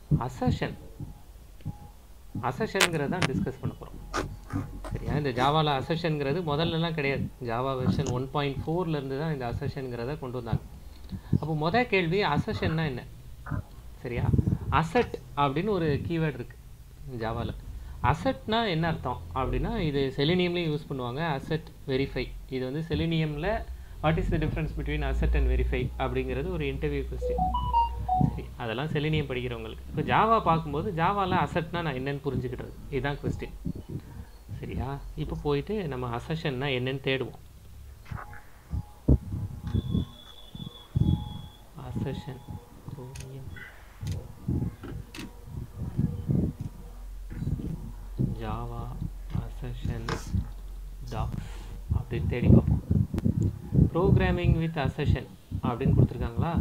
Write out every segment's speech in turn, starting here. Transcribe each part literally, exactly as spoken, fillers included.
Assertion அசர்ஷன்ங்கிறத தான் discuss பண்ண போகிறோம். சரியா? இந்த ஜாவாவில் அசர்ஷன்ங்கிறது முதல்லலாம் கிடையாது. ஜாவா வெர்ஷன் ஒன் பாயிண்ட் ஃபோர்லேருந்து தான் இந்த அசர்ஷன்ங்கிறத கொண்டு வந்தாங்க. அப்போ மொதல் கேள்வி அசர்ஷன்னா என்ன? சரியா? அசட் அப்படின்னு ஒரு கீவேர்டு இருக்குது ஜாவாவில். அசட்னா என்ன அர்த்தம் அப்படின்னா, இது செலினியம்லேயும் யூஸ் பண்ணுவாங்க. அசட் வெரிஃபை, இது வந்து செலினியமில் what is the difference between assert and verify அப்படிங்கிறது ஒரு இன்டர்வியூ கொஸ்டின். சரி, அதெல்லாம் செலினியம் படிக்கிறவங்களுக்கு. இப்போ ஜாவா பார்க்கும்போது ஜாவாவில் அசட்னா நான் என்னென்னு புரிஞ்சுக்கிட்டது, இதுதான் கொஸ்டின். சரியா? இப்போ போயிட்டு நம்ம அசர்ஷன்னா என்னன்னு தேடுவோம். அசர்ஷன் ஜாவா அசர்ஷன் டாக்ஸ் அப்படின்னு தேடி பார்ப்போம். ப்ரோக்ராமிங் வித் அசர்ஷன் அப்படின்னு கொடுத்துருக்காங்களா?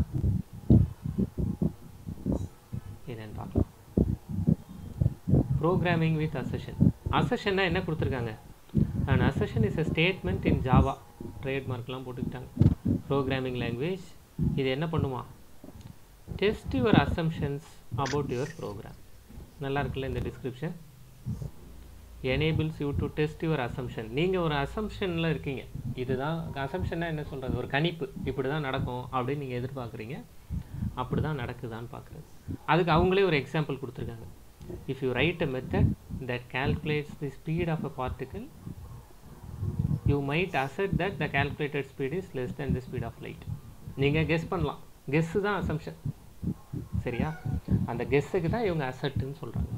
என்னன்னு பார்க்கலாம். Programming with assertion. அசர்ஷன்னா என்ன கொடுத்துருக்காங்க? And assertion is a statement in Java. ட்ரேட்மார்க்லாம் போட்டுக்கிட்டாங்க. ப்ரோக்ராமிங் லாங்குவேஜ் இது என்ன பண்ணுமா? Test your assumptions about your program. நல்லா இருக்குல்ல இந்த description? Enables you to test your assumption. நீங்கள் ஒரு அசம்ஷனில் இருக்கீங்க. இதுதான் அசம்ஷன்னா என்ன சொல்கிறது? ஒரு கணிப்பு, இப்படி தான் நடக்கும் அப்படின்னு நீங்கள் எதிர்பார்க்குறீங்க. அப்படி தான் நடக்குதான்னு பார்க்குறது. அதுக்கு அவங்களே ஒரு எக்ஸாம்பிள் கொடுத்துருக்காங்க. If you write a method that calculates the speed of a particle, you might assert that the calculated speed is less than the speed of light. நீங்கள் கெஸ் பண்ணலாம். கெஸ்ஸு தான் அசம்ஷன். சரியா? அந்த கெஸ்ஸுக்கு தான் இவங்க அசட்டுன்னு சொல்கிறாங்க.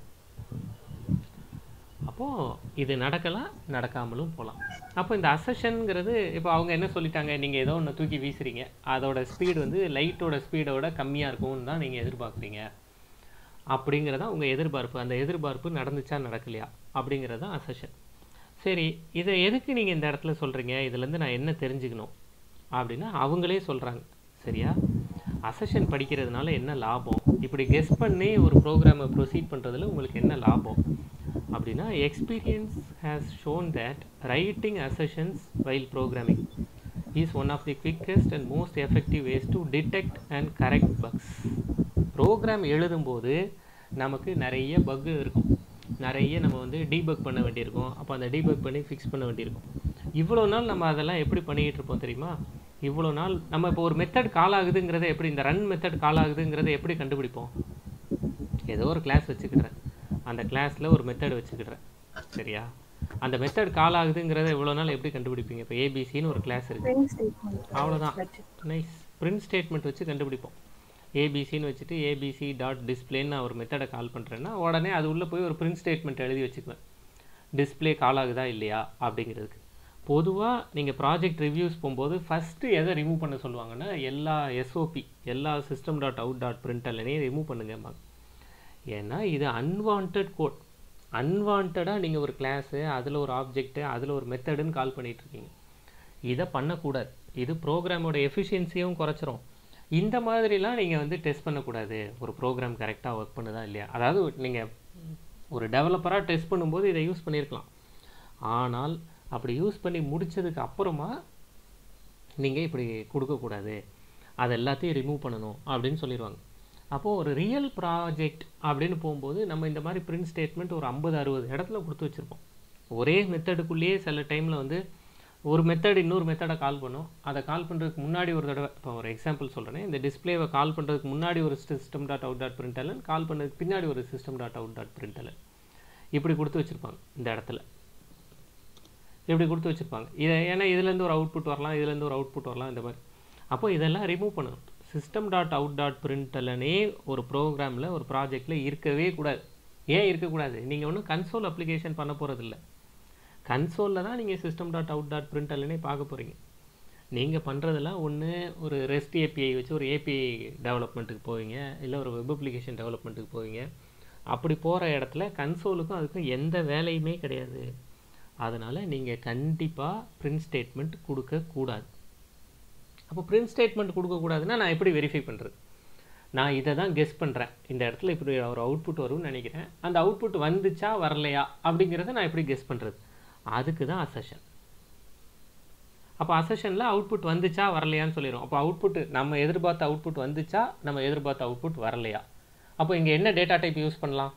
அப்போது இது நடக்கலாம், நடக்காமலும் போகலாம். அப்போ இந்த அசர்ஷனுங்கிறது இப்போ அவங்க என்ன சொல்லிட்டாங்க? நீங்கள் ஏதோ ஒன்று தூக்கி வீசுறீங்க, அதோட ஸ்பீடு வந்து லைட்டோட ஸ்பீடோட கம்மியாக இருக்கும்னு தான் நீங்கள் எதிர்பார்க்குறீங்க அப்படிங்கிறதான் உங்கள் எதிர்பார்ப்பு. அந்த எதிர்பார்ப்பு நடந்துச்சா நடக்கலையா அப்படிங்கிறது தான் அசர்ஷன். சரி, இதை எதுக்கு நீங்கள் இந்த இடத்துல சொல்கிறீங்க? இதுலேருந்து நான் என்ன தெரிஞ்சுக்கணும் அப்படின்னா அவங்களே சொல்கிறாங்க. சரியா? அசர்ஷன் படிக்கிறதுனால என்ன லாபம், இப்படி கெஸ் பண்ணி ஒரு ப்ரோக்ராமை ப்ரொசீட் பண்ணுறதுல உங்களுக்கு என்ன லாபம் அப்படின்னா, experience has shown that writing assertions while programming is one of the quickest and most effective ways to detect and correct bugs. Program எழுதும்போது நமக்கு நிறைய பக்கு இருக்கும், நிறைய நம்ம வந்து டீபக் பண்ண வேண்டியிருக்கும். அப்போ அந்த டீபக் பண்ணி ஃபிக்ஸ் பண்ண வேண்டியிருக்கும். இவ்வளோ நாள் நம்ம அதெல்லாம் எப்படி பண்ணிக்கிட்டு இருப்போம் தெரியுமா? இவ்வளோ நாள் நம்ம இப்போ ஒரு மெத்தட் கால் ஆகுதுங்கிறத எப்படி, இந்த ரன் மெத்தட் கால் ஆகுதுங்கிறத எப்படி கண்டுபிடிப்போம்? ஏதோ ஒரு கிளாஸ் வச்சுக்கிடுறேன், அந்த கிளாஸில் ஒரு மெத்தட் வச்சுக்கிடுறேன். சரியா? அந்த மெத்தட் கால் ஆகுதுங்கிறத இவ்வளோ நாள் எப்படி கண்டுபிடிப்பீங்க? இப்போ ஏபிசின்னு ஒரு கிளாஸ் இருக்குது, அவ்வளோதான். நைஸ். பிரிண்ட் ஸ்டேட்மெண்ட் வச்சு கண்டுபிடிப்போம். ஏபிசின்னு வச்சுட்டு ஏபிசி டாட் டிஸ்பிளேன்னு நான் ஒரு மெத்தடை கால் பண்ணுறேன்னா உடனே அது உள்ளே போய் ஒரு பிரிண்ட் ஸ்டேட்மெண்ட் எழுதி வச்சுக்குவேன், டிஸ்பிளே கால் ஆகுதா இல்லையா அப்படிங்கிறதுக்கு. பொதுவாக நீங்கள் ப்ராஜெக்ட் ரிவ்யூஸ் போகும்போது ஃபஸ்ட்டு எதை ரிமூவ் பண்ண சொல்லுவாங்கன்னா, எல்லா எஸ்ஓபி எல்லா சிஸ்டம் டாட் அவுட் டாட் பிரிண்டல்லையும் ரிமூவ் பண்ணுங்கம்பாங்க. ஏன்னா இது அன்வான்ட் கோட். அன்வான்டாக நீங்கள் ஒரு கிளாஸு, அதில் ஒரு ஆப்ஜெக்ட்டு, அதில் ஒரு மெத்தடுன்னு கால் பண்ணிகிட்ருக்கீங்க. இதை பண்ணக்கூடாது. இது ப்ரோக்ராமோட எஃபிஷியன்சியும் குறைச்சிரும். இந்த மாதிரிலாம் நீங்கள் வந்து டெஸ்ட் பண்ணக்கூடாது, ஒரு ப்ரோக்ராம் கரெக்டாக ஒர்க் பண்ணுதா இல்லையா. அதாவது நீங்கள் ஒரு டெவலப்பராக டெஸ்ட் பண்ணும்போது இதை யூஸ் பண்ணியிருக்கலாம். ஆனால் அப்படி யூஸ் பண்ணி முடித்ததுக்கு அப்புறமா நீங்கள் இப்படி கொடுக்கக்கூடாது, அது எல்லாத்தையும் ரிமூவ் பண்ணணும் அப்படின்னு சொல்லிடுவாங்க. அப்போது ஒரு ரியல் ப்ராஜெக்ட் அப்படின்னு போகும்போது நம்ம இந்த மாதிரி பிரிண்ட் ஸ்டேட்மெண்ட் ஒரு ஐம்பது அறுபது இடத்துல கொடுத்து வச்சுருப்போம். ஒரே மெத்தடுக்குள்ளேயே சில டைமில் வந்து ஒரு மெத்தட் இன்னொரு மெத்தடை கால் பண்ணும். அதை கால் பண்ணுறதுக்கு முன்னாடி ஒரு தடவை, இப்போ ஒரு எக்ஸாம்பிள் சொல்கிறேன், இந்த டிஸ்பிளேவை கால் பண்ணுறதுக்கு முன்னாடி ஒரு system dot out dot println, call பண்ணுறதுக்கு பின்னாடி ஒரு system dot out dot println, இப்படி கொடுத்து வச்சுருப்பாங்க. இந்த இடத்துல இப்படி கொடுத்து வச்சுருப்பாங்க. இதை ஏன்னா இதுலேருந்து ஒரு அவுட்புட் வரலாம், இதுலேருந்து ஒரு அவுட்புட் வரலாம், இந்த மாதிரி. அப்போ இதெல்லாம் ரிமூவ் பண்ணணும். சிஸ்டம் டாட் அவுட் டாட் பிரிண்டலனே ஒரு ப்ரோக்ராமில் ஒரு ப்ராஜெக்டில் இருக்கவே கூடாது. ஏன் இருக்கக்கூடாது? நீங்கள் ஒன்றும் கன்சோல் அப்ளிகேஷன் பண்ண போகிறதில்ல. கன்சோலில் தான் நீங்கள் சிஸ்டம் டாட் அவுட் டாட் பிரிண்டலனே பார்க்க போகிறீங்க. நீங்கள் பண்ணுறதெல்லாம் ஒன்று ஒரு ரெஸ்ட் ஏபிஐ வச்சு ஒரு ஏபிஐ டெவலப்மெண்ட்டுக்கு போவீங்க, இல்லை ஒரு வெப் அப்ளிகேஷன் டெவலப்மெண்ட்டுக்கு போவீங்க. அப்படி போகிற இடத்துல கன்சோலுக்கும் அதுக்கும் எந்த வேலையுமே கிடையாது. அதனால் நீங்கள் கண்டிப்பாக பிரிண்ட் ஸ்டேட்மெண்ட் கொடுக்கக்கூடாது. அப்போ பிரிண்ட் ஸ்டேட்மெண்ட் கொடுக்கக்கூடாதுன்னா நான் எப்படி வெரிஃபை பண்ணுறது? நான் இதை தான் கெஸ் பண்ணுறேன், இந்த இடத்துல இப்படி ஒரு அவுட்புட் வரும்னு நினைக்கிறேன், அந்த அவுட்புட் வந்துச்சா வரலையா அப்படிங்கிறத நான் எப்படி கெஸ் பண்ணுறது? அதுக்கு தான் அசர்ஷன். அப்போ அசர்ஷனில் அவுட்புட் வந்துச்சா வரலையான்னு சொல்லிடும். அப்போ அவுட்புட் நம்ம எதிர்பார்த்த அவுட்புட் வந்துச்சா, நம்ம எதிர்பார்த்த அவுட்புட் வரலையா அப்போ இங்கே என்ன டேட்டா டைப் யூஸ் பண்ணலாம்?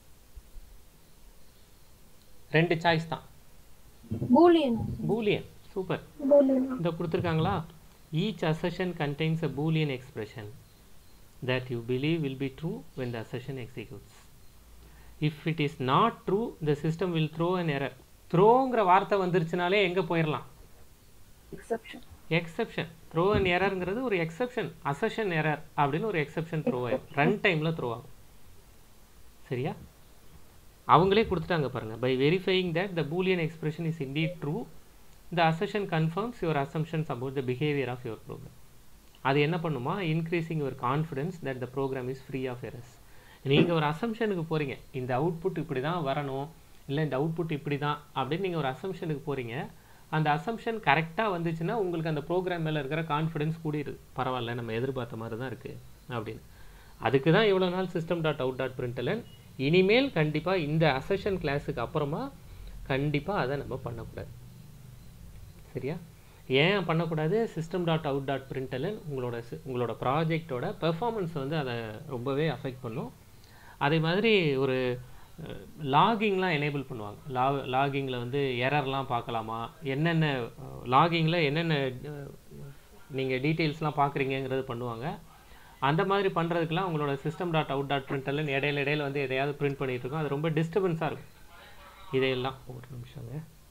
ரெண்டு சாய்ஸ் தான். பூலியன். பூலியன். சூப்பர். பூலியன். இந்த கொடுத்துருக்காங்களா? Each assertion contains a boolean expression that you believe will be true when the assertion executes. If it is not true, the system will throw an error. த்ரோங்கிற வார்த்தை வந்துருச்சுனாலே எங்கே போயிடலாம்? Exception. Exception. Throw and எரர்ங்கிறது ஒரு exception. Assertion error அப்படின்னு ஒரு exception throw ஆகும். ரன் டைமில் த்ரோ ஆகும். சரியா? அவங்களே கொடுத்துட்டாங்க பாருங்கள். By verifying that the boolean expression is indeed true, the assertion confirms your assumptions about the behaviour of your program. அது என்ன பண்ணுமா? Increasing your confidence that the program is free of errors. நீங்கள் ஒரு அசம்ஷனுக்கு போகிறீங்க, இந்த அவுட்புட் இப்படி தான் வரணும், இல்லை இந்த அவுட்புட் இப்படி தான் அப்படின்னு நீங்கள் ஒரு அசம்ஷனுக்கு போகிறீங்க. அந்த அசம்ஷன் கரெக்டாக வந்துச்சுன்னா உங்களுக்கு அந்த ப்ரோக்ராம் மேலே இருக்கிற கான்ஃபிடன்ஸ் கூடிடுது. பரவாயில்ல, நம்ம எதிர்பார்த்த மாதிரி தான் இருக்குது அப்படின்னு. அதுக்கு தான் இவ்வளோ நாள் system dot out dot println. இனிமேல் கண்டிப்பாக இந்த அசர்ஷன் கிளாஸுக்கு அப்புறமா கண்டிப்பாக அதை நம்ம பண்ணக்கூடாது. சரியா? ஏன் பண்ணக்கூடாது? System dot out dot println உங்களோட உங்களோட ப்ராஜெக்டோட பெர்ஃபார்மன்ஸை வந்து அதை ரொம்பவே அஃபெக்ட் பண்ணும். அதே மாதிரி ஒரு லாகிங்லாம் எனேபிள் பண்ணுவாங்க. லா லாகிங்கில் வந்து எரர்லாம் பார்க்கலாமா, என்னென்ன லாகிங்கில் என்னென்ன நீங்கள் டீட்டெயில்ஸ்லாம் பார்க்குறீங்கிறது பண்ணுவாங்க. அந்த மாதிரி பண்ணுறதுக்குலாம் உங்களோட system dot out dot println இடையில இடையில வந்து எதையாவது பிரிண்ட் பண்ணிகிட்டு இருக்கோம். அது ரொம்ப டிஸ்டர்பன்ஸாக இருக்கும். இதையெல்லாம் ஒரு நிமிஷங்க.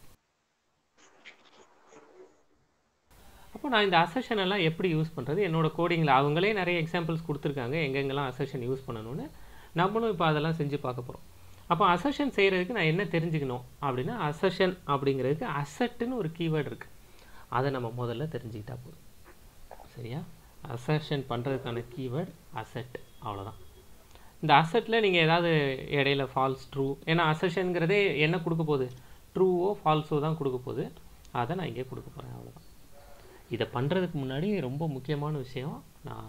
அப்போ நான் இந்த அசர்ஷன் எல்லாம் எப்படி யூஸ் பண்ணுறது? என்னோட கோடிங்கில் அவங்களே நிறைய எக்ஸாம்பிள்ஸ் கொடுத்துருக்காங்க எங்கெங்கெல்லாம் அசர்ஷன் யூஸ் பண்ணணும்னு. நம்மளும் இப்போ அதெல்லாம் செஞ்சு பார்க்க போகிறோம். அப்போ அசர்ஷன் செய்கிறதுக்கு நான் என்ன தெரிஞ்சுக்கணும் அப்படின்னா, அசர்ஷன் அப்படிங்கிறதுக்கு அசட்டுன்னு ஒரு கீவேர்டு இருக்குது. அதை நம்ம முதல்ல தெரிஞ்சுக்கிட்டா போதும். சரியா? அசர்ஷன் பண்ணுறதுக்கான கீவேர்டு அசட், அவ்வளோதான். இந்த அசட்டில் நீங்கள் ஏதாவது இடையில ஃபால்ஸ் ட்ரூ, ஏன்னா அசர்ஷனுங்கிறதே என்ன கொடுக்க போகுது? ட்ரூவோ ஃபால்ஸோ தான் கொடுக்க போகுது. அதை நான் இங்கே கொடுக்க போகிறேன், அவ்வளோதான். இதை பண்ணுறதுக்கு முன்னாடி ரொம்ப முக்கியமான விஷயம், நான்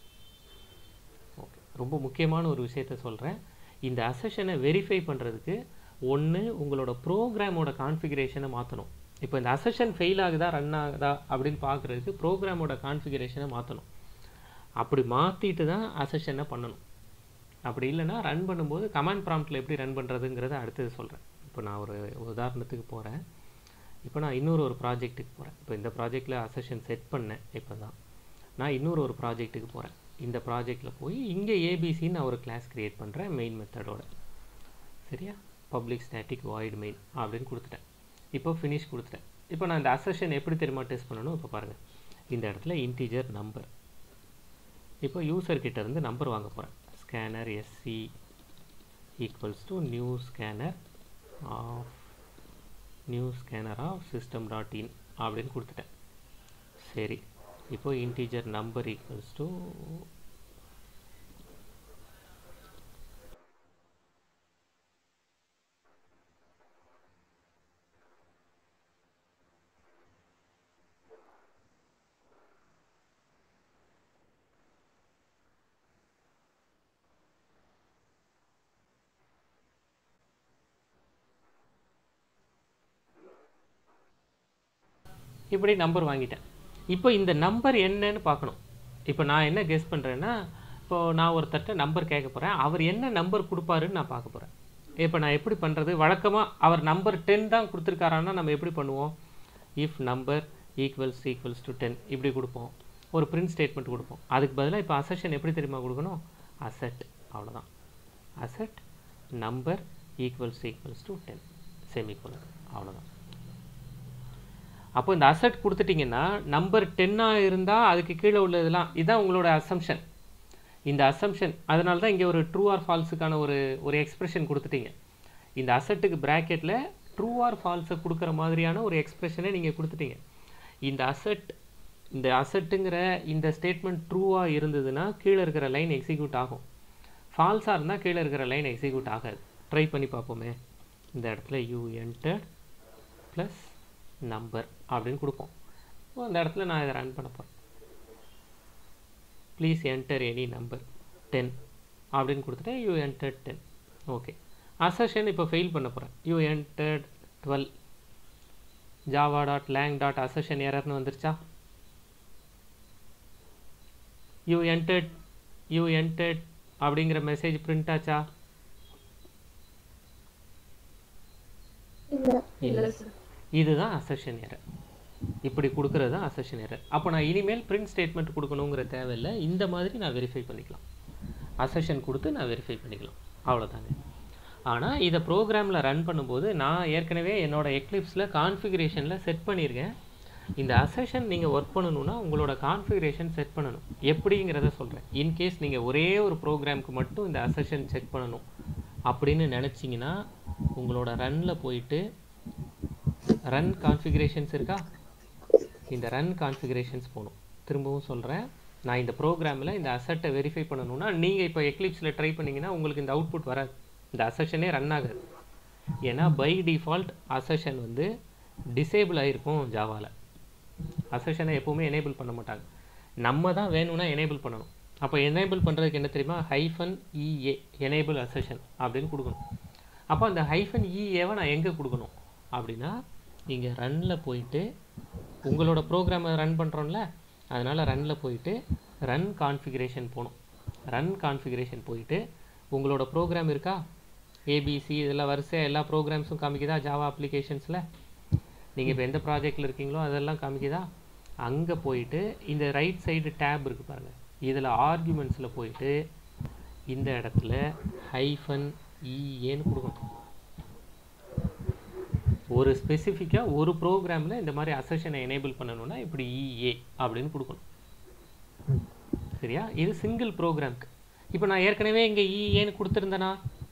ஓகே ரொம்ப முக்கியமான ஒரு விஷயத்த சொல்கிறேன். இந்த அசர்ஷனை வெரிஃபை பண்ணுறதுக்கு ஒன்று உங்களோட ப்ரோக்ராமோட கான்ஃபிகரேஷனை மாற்றணும். இப்போ இந்த அசர்ஷன் ஃபெயில் ஆகுதா ரன் ஆகுதா அப்படின்னு பார்க்குறதுக்கு ப்ரோக்ராமோட கான்ஃபிகரேஷனை மாற்றணும். அப்படி மாற்றிட்டு தான் அசர்ஷனை பண்ணணும். அப்படி இல்லைன்னா ரன் பண்ணும்போது கமாண்ட் ப்ராம்ப்டில் எப்படி ரன் பண்ணுறதுங்கிறத அடுத்தது சொல்கிறேன். இப்போ நான் ஒரு உதாரணத்துக்கு போகிறேன். இப்போ நான் இன்னொரு ஒரு ப்ராஜெக்ட்டுக்கு போகிறேன். இப்போ இந்த ப்ராஜெக்டில் அசர்ஷன் செட் பண்ணேன். இப்போ தான் நான் இன்னொரு ஒரு ப்ராஜெக்ட்டுக்கு போகிறேன். இந்த ப்ராஜெக்டில் போய் இங்கே ஏபிசின்னு நான் ஒரு கிளாஸ் க்ரியேட் பண்ணுறேன் மெயின் மெத்தடோட. சரியா? பப்ளிக் ஸ்டாட்டிக் வாய்ட் மெயின் அப்படின்னு கொடுத்துட்டேன். இப்போ ஃபினிஷ் கொடுத்துட்டேன். இப்போ நான் இந்த அசர்ஷன் எப்படி தெரியுமா டெஸ்ட் பண்ணணும்? இப்போ பாருங்கள், இந்த இடத்துல இன்டிஜர் நம்பர். இப்போ யூசர்கிட்ட இருந்து நம்பர் வாங்க போகிறேன். Scanner S C equals to new scanner of new scanner of system dot in அப்படின்னு கொடுத்துட்டேன். சரி, இப்போ இன்டிஜர் நம்பர் ஈக்குவல்ஸ் டு இப்படி நம்பர் வாங்கிட்டேன். இப்போ இந்த நம்பர் என்னன்னு பார்க்கணும். இப்போ நான் என்ன கெஸ் பண்ணுறேன்னா, இப்போது நான் ஒருத்தட்ட நம்பர் கேட்க போகிறேன். அவர் என்ன நம்பர் கொடுப்பாருன்னு நான் பார்க்க போகிறேன். இப்போ நான் எப்படி பண்ணுறது? வழக்கமாக அவர் நம்பர் டென் தான் கொடுத்துருக்காரான்னா நம்ம எப்படி பண்ணுவோம்? If number equals equals to ten இப்படி கொடுப்போம். ஒரு பிரிண்ட் ஸ்டேட்மெண்ட் கொடுப்போம். அதுக்கு பதிலாக இப்போ அசர்ஷன் எப்படி தெரியுமா கொடுக்கணும்? அசட், அவ்வளோதான். Assert number equals equals to ten semicolon, அவ்வளோதான். அப்போ இந்த அசட் கொடுத்துட்டிங்கன்னா நம்பர் டென்னாக இருந்தால் அதுக்கு கீழே உள்ளதெல்லாம் இதுதான் உங்களோட அசம்ஷன். இந்த அசம்ஷன் அதனால தான் இங்கே ஒரு ட்ரூ ஆர் ஃபால்ஸுக்கான ஒரு ஒரு எக்ஸ்பிரஷன் கொடுத்துட்டீங்க. இந்த அசட்டுக்கு ப்ராக்கெட்டில் ட்ரூ ஆர் ஃபால்ஸை கொடுக்குற மாதிரியான ஒரு எக்ஸ்பிரஷனை நீங்கள் கொடுத்துட்டீங்க. இந்த அசட் இந்த அசட்டுங்கிற இந்த ஸ்டேட்மெண்ட் ட்ரூவாக இருந்ததுன்னா கீழே இருக்கிற லைன் எக்ஸிக்யூட் ஆகும். ஃபால்ஸாக இருந்தால் கீழே இருக்கிற லைன் எக்ஸிக்யூட் ஆகாது. ட்ரை பண்ணி பார்ப்போமே. இந்த இடத்துல யூ என்டர் ப்ளஸ் நம்பர் அப்படின்னு கொடுப்போம். அந்த இடத்துல நான் இதை ரன் பண்ண போகிறேன். Please enter any number ten அப்படின்னு கொடுத்துட்டேன். You enter ten. Okay, assertion இப்போ ஃபெயில் பண்ண போகிறேன். You entered twelve. Java dot lang dot assertion எரர்னு வந்துருச்சா? யூ என்டர்ட் யூ என்டர்ட் அப்படிங்கிற மெசேஜ் பிரிண்ட் ஆச்சா? இல்ல இல்லை. இதுதான் அசர்ஷன் எரர். இப்படி கொடுக்கறது தான் அசர்ஷன் எரர். அப்போ நான் இனிமேல் பிரிண்ட் ஸ்டேட்மெண்ட் கொடுக்கணுங்கிற தேவையில்லை. இந்த மாதிரி நான் வெரிஃபை பண்ணிக்கலாம். அசர்ஷன் கொடுத்து நான் வெரிஃபை பண்ணிக்கலாம். அவ்வளோதாங்க. ஆனால் இதை ப்ரோக்ராமில் ரன் பண்ணும்போது நான் ஏற்கனவே என்னோட எக்லிப்ஸில் கான்ஃபிகரேஷனில் செட் பண்ணியிருக்கேன். இந்த அசர்ஷன் நீங்கள் ஒர்க் பண்ணணுன்னா உங்களோட கான்ஃபிகரேஷன் செட் பண்ணணும். எப்படிங்கிறத சொல்கிறேன். இன்கேஸ் நீங்கள் ஒரே ஒரு ப்ரோக்ராமுக்கு மட்டும் இந்த அசர்ஷன் செக் பண்ணணும் அப்படின்னு நினச்சிங்கன்னா உங்களோட ரன்னில் போயிட்டு ரன் கான்ஃபிகரேஷன்ஸ் இருக்கா, இந்த ரன் கான்ஃபிகரேஷன்ஸ் போகணும். திரும்பவும் சொல்கிறேன், நான் இந்த ப்ரோக்ராமில் இந்த அசர்ட்டை வெரிஃபை பண்ணணும்னா நீங்கள் இப்போ எக்லிப்ஸில் ட்ரை பண்ணிங்கன்னா உங்களுக்கு இந்த அவுட்புட் வராது. இந்த அசர்ஷனே ரன் ஆகாது. ஏன்னா பை டிஃபால்ட் அசர்ஷன் வந்து டிசேபிள் ஆகிருக்கும் ஜாவாவில். அசர்ஷனை எப்போவுமே எனேபிள் பண்ண மாட்டாங்க. நம்ம தான் வேணும்னா எனேபிள் பண்ணணும். அப்போ எனேபிள் பண்ணுறதுக்கு என்ன தெரியுமா, ஹைஃபன் இஏ எனேபிள் அசர்ஷன் அப்படின்னு கொடுக்கணும். அப்போ அந்த ஹைஃபன் இஏவை நான் எங்கே கொடுக்கணும் அப்படின்னா, நீங்கள் ரன்னில் போயிட்டு உங்களோட ப்ரோக்ராமை ரன் பண்ணுறோம்ல, அதனால் ரன்னில் போயிட்டு ரன் கான்ஃபிகரேஷன் போகணும். ரன் கான்ஃபிகரேஷன் போயிட்டு உங்களோட ப்ரோக்ராம் இருக்கா, ஏபிசி இதெல்லாம் வரிசையாக எல்லா ப்ரோக்ராம்ஸும் காமிக்குதா ஜாவா அப்ளிகேஷன்ஸில், நீங்கள் இப்போ எந்த ப்ராஜெக்டில் இருக்கீங்களோ அதெல்லாம் காமிக்குதா, அங்கே போயிட்டு இந்த ரைட் சைடு டேப் இருக்குது பாருங்கள், இதில் ஆர்குமெண்ட்ஸில் போயிட்டு இந்த இடத்துல ஹைஃபன் இஏன்னு கொடுக்கணும். ஒரு ஸ்பெசிஃபிக்காக ஒரு ப்ரோக்ராமில் இந்த மாதிரி அசர்ஷனை எனேபிள் பண்ணணும்னா இப்படி இஏ அப்படின்னு கொடுக்கணும். சரியா? இது சிங்கிள் ப்ரோக்ராம்க்கு. இப்போ நான் ஏற்கனவே இங்கே இஏன்னு கொடுத்துருந்தேனா?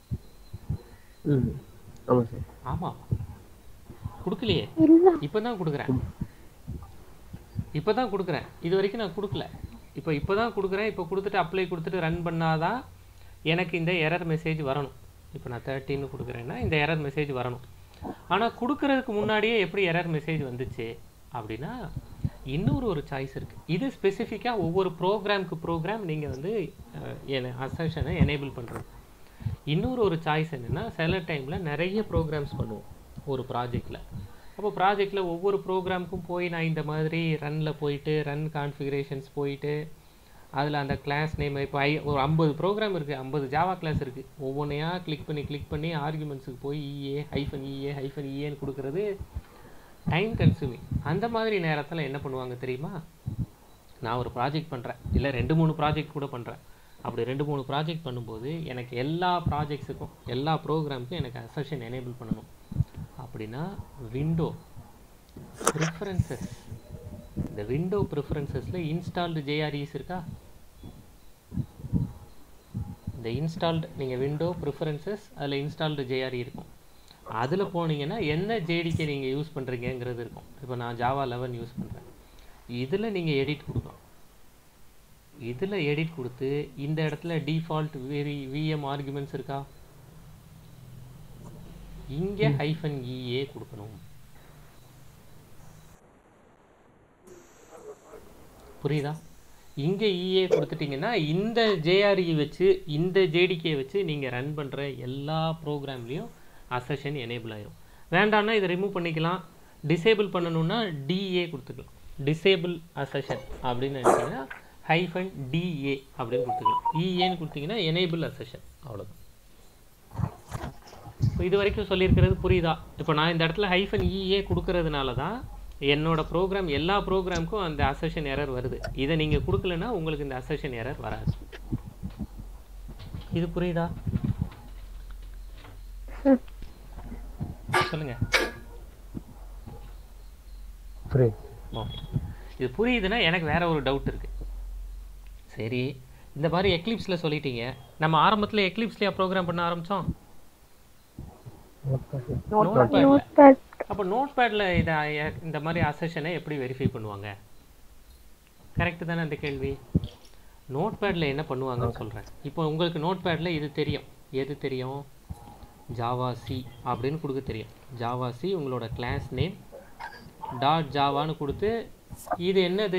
ஆமாம், கொடுக்கலையே. இப்போ தான் கொடுக்குறேன் இப்போ தான் கொடுக்குறேன் இது வரைக்கும் நான் கொடுக்கல. இப்போ இப்போ தான் கொடுக்குறேன். இப்போ கொடுத்துட்டு அப்ளை கொடுத்துட்டு ரன் பண்ணாதான் எனக்கு இந்த எரர் மெசேஜ் வரணும். இப்போ நான் தேர்ட்டின்னு கொடுக்குறேன்னா இந்த எரர் மெசேஜ் வரணும். ஆனால் கொடுக்கறதுக்கு முன்னாடியே எப்படி எரர் மெசேஜ் வந்துச்சு அப்படின்னா, இன்னொரு ஒரு சாய்ஸ் இருக்குது. இது ஸ்பெசிஃபிக்காக ஒவ்வொரு ப்ரோக்ராமுக்கு ப்ரோக்ராம் நீங்கள் வந்து அசர்ஷனை எனேபிள் பண்ணுறது. இன்னொரு ஒரு சாய்ஸ் என்னென்னா, சில டைமில் நிறைய ப்ரோக்ராம்ஸ் பண்ணுவோம் ஒரு ப்ராஜெக்டில். அப்போ ப்ராஜெக்டில் ஒவ்வொரு ப்ரோக்ராமுக்கும் போய் நான் இந்த மாதிரி ரன்னில் போயிட்டு ரன் கான்ஃபிகரேஷன்ஸ் போயிட்டு அதில் அந்த கிளாஸ் நேம் இப்போ ஐ ஒரு ஐம்பது ப்ரோக்ராம் இருக்குது, ஐம்பது ஜாவா கிளாஸ் இருக்குது. ஒவ்வொன்றையா கிளிக் பண்ணி கிளிக் பண்ணி ஆர்குமெண்ட்ஸுக்கு போய் இஏ ஹைஃபன் இஏ ஹைஃபன் இஏன்னு கொடுக்குறது டைம் கன்சூமிங். அந்த மாதிரி நேரத்தில் என்ன பண்ணுவாங்க தெரியுமா, நான் ஒரு ப்ராஜெக்ட் பண்ணுறேன், இல்லை ரெண்டு மூணு ப்ராஜெக்ட் கூட பண்ணுறேன். அப்படி ரெண்டு மூணு ப்ராஜெக்ட் பண்ணும்போது எனக்கு எல்லா ப்ராஜெக்ட்ஸுக்கும் எல்லா ப்ரோக்ராமுக்கும் எனக்கு அசர்ஷன் எனேபிள் பண்ணணும் அப்படின்னா, விண்டோ ப்ரிஃபரன்சஸ், இந்த விண்டோ ப்ரிஃபரன்சஸில் இன்ஸ்டால்டு ஜேஆர்இஸ் இருக்கா, இந்த இன்ஸ்டால்டு நீங்கள் விண்டோ ப்ரிஃபரன்சஸ் அதில் இன்ஸ்டால்டு ஜேஆர்இ இருக்கும். அதில் போனீங்கன்னா என்ன ஜேடிக்கு நீங்கள் யூஸ் பண்ணுறீங்கிறது இருக்கும். இப்போ நான் ஜாவா லெவன் யூஸ் பண்ணுறேன். இதில் நீங்கள் எடிட் கொடுக்கணும். இதில் எடிட் கொடுத்து இந்த இடத்துல டிஃபால்ட் வெரி விஎம் ஆர்குமெண்ட்ஸ் இருக்கா, இங்கே ஹைஃபன் இஏ கொடுக்கணும். புரியுதா? இங்கே இஏ கொடுத்துட்டிங்கன்னா இந்த ஜேஆர்இ வச்சு இந்த ஜேடிகே வச்சு நீங்கள் ரன் பண்ணுற எல்லா ப்ரோக்ராம்லேயும் அசர்ஷன் எனேபிள் ஆயிரும். வேண்டாம்னா இதை ரிமூவ் பண்ணிக்கலாம். டிசேபிள் பண்ணணும்னா டிஏ கொடுத்துக்கலாம். டிசேபிள் அசர்ஷன் அப்படின்னு நினச்சிங்கன்னா ஹைஃபன் டிஏ அப்படின்னு கொடுத்துக்கலாம். இஏன்னு கொடுத்தீங்கன்னா எனேபிள் அசர்ஷன். அவ்வளோதான். இப்போ இது வரைக்கும் சொல்லியிருக்கிறது புரியுதா? இப்போ நான் இந்த இடத்துல ஹைஃபன் இஏ கொடுக்கறதுனால தான் என்னோட ப்ரோக்ராம் எல்லா ப்ரோக்ராமுக்கும் அந்த அசர்ஷன் எரர் வருது. இதை நீங்கள் கொடுக்கலன்னா உங்களுக்கு இந்த அசர்ஷன் எரர் வராது. இது புரியுதா? சொல்லுங்க. ஓகே, இது புரியுதுன்னா எனக்கு வேற ஒரு டவுட் இருக்கு. சரி, இந்த மாதிரி எக்லிப்ஸில் சொல்லிட்டீங்க. நம்ம ஆரம்பத்தில் எக்லிப்ஸ்லையா ப்ரோக்ராம் பண்ண ஆரம்பித்தோம்? நோட்பேட். அப்போ நோட்பேடில் இதை இந்த மாதிரி அசர்ஷனை எப்படி வெரிஃபை பண்ணுவாங்க? கரெக்டு தானே அந்த கேள்வி? நோட்பேடில் என்ன பண்ணுவாங்கன்னு சொல்கிறேன். இப்போ உங்களுக்கு நோட்பேடில் இது தெரியும். எது தெரியும்? ஜாவா சி அப்படின்னு கொடுக்க தெரியும். ஜாவா சி உங்களோட கிளாஸ் நேம் டாட் ஜாவான்னு கொடுத்து இது என்னது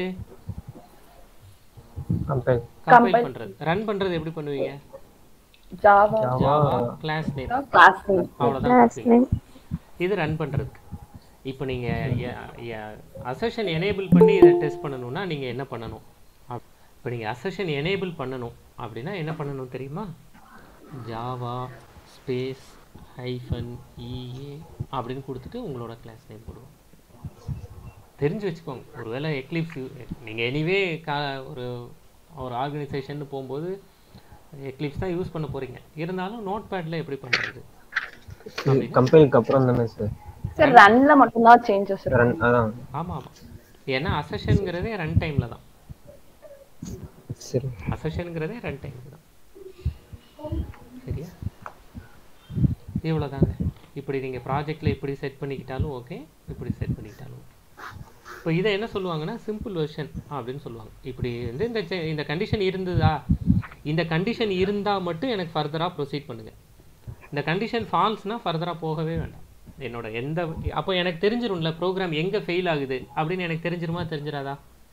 கம்பைல் பண்ணுறது. ரன் பண்ணுறது எப்படி பண்ணுவீங்க? ஜாவா ஜாவா கிளாஸ் நேம், அவ்வளோதான். இது ரன் பண்ணுறதுக்கு. இப்போ நீங்கள் அசர்ஷன் எனேபிள் பண்ணி இதை டெஸ்ட் பண்ணணும்னா நீங்கள் என்ன பண்ணணும்? இப்போ நீங்கள் அசர்ஷன் எனேபிள் பண்ணணும் அப்படின்னா என்ன பண்ணணும் தெரியுமா? ஜாவா ஸ்பேஸ் ஹைஃபன் இஏ அப்படின்னு கொடுத்துட்டு உங்களோட கிளாஸ் நேம் போடுவோம். தெரிஞ்சு வச்சுக்கோங்க. ஒருவேளை எக்லிப்ஸ் நீங்கள் எனிவே கா ஒரு ஒரு ஆர்கனைசேஷன் போகும்போது எக்லிப்ஸ் தான் யூஸ் பண்ண போகிறீங்க. இருந்தாலும் நோட் பேடில் எப்படி பண்ணுறது? கம்பெனிக்கு அப்புறம் தானே சார் சார் ரன்ல மட்டும் தான் சேஞ்சஸ் ரன் இருக்கும். அதான் ஆமாம் ஆமாம். ஏன்னா அசஷன்ங்கிறதே ரன் டைமில் தான். சரி அசஷன்ங்கிறதே ரன் டைமில் தான். சரியா? இவ்வளோதாங்க. இப்படி நீங்கள் ப்ராஜெக்டில் இப்படி செட் பண்ணிக்கிட்டாலும் ஓகே, இப்படி செட் பண்ணிக்கிட்டாலும். இப்போ இதை என்ன சொல்லுவாங்கன்னா சிம்பிள் வெர்ஷன் அப்படின்னு சொல்லுவாங்க. இப்படி வந்து இந்த செ- இந்த கண்டிஷன் இருந்ததா, இந்த கண்டிஷன் இருந்தால் மட்டும் எனக்கு ஃபர்தராக ப்ரொசீட் பண்ணுங்கள். இந்த கண்டிஷன் ஃபால்ஸ்னால் ஃபர்தராக போகவே வேண்டாம். என்னோட எந்த அப்போ எனக்கு தெரிஞ்சிரும்ல ப்ரோக்ராம் எங்கே ஃபெயில் ஆகுது அப்படின்னு எனக்கு தெரிஞ்சிருமா தெரிஞ்சிடாதா?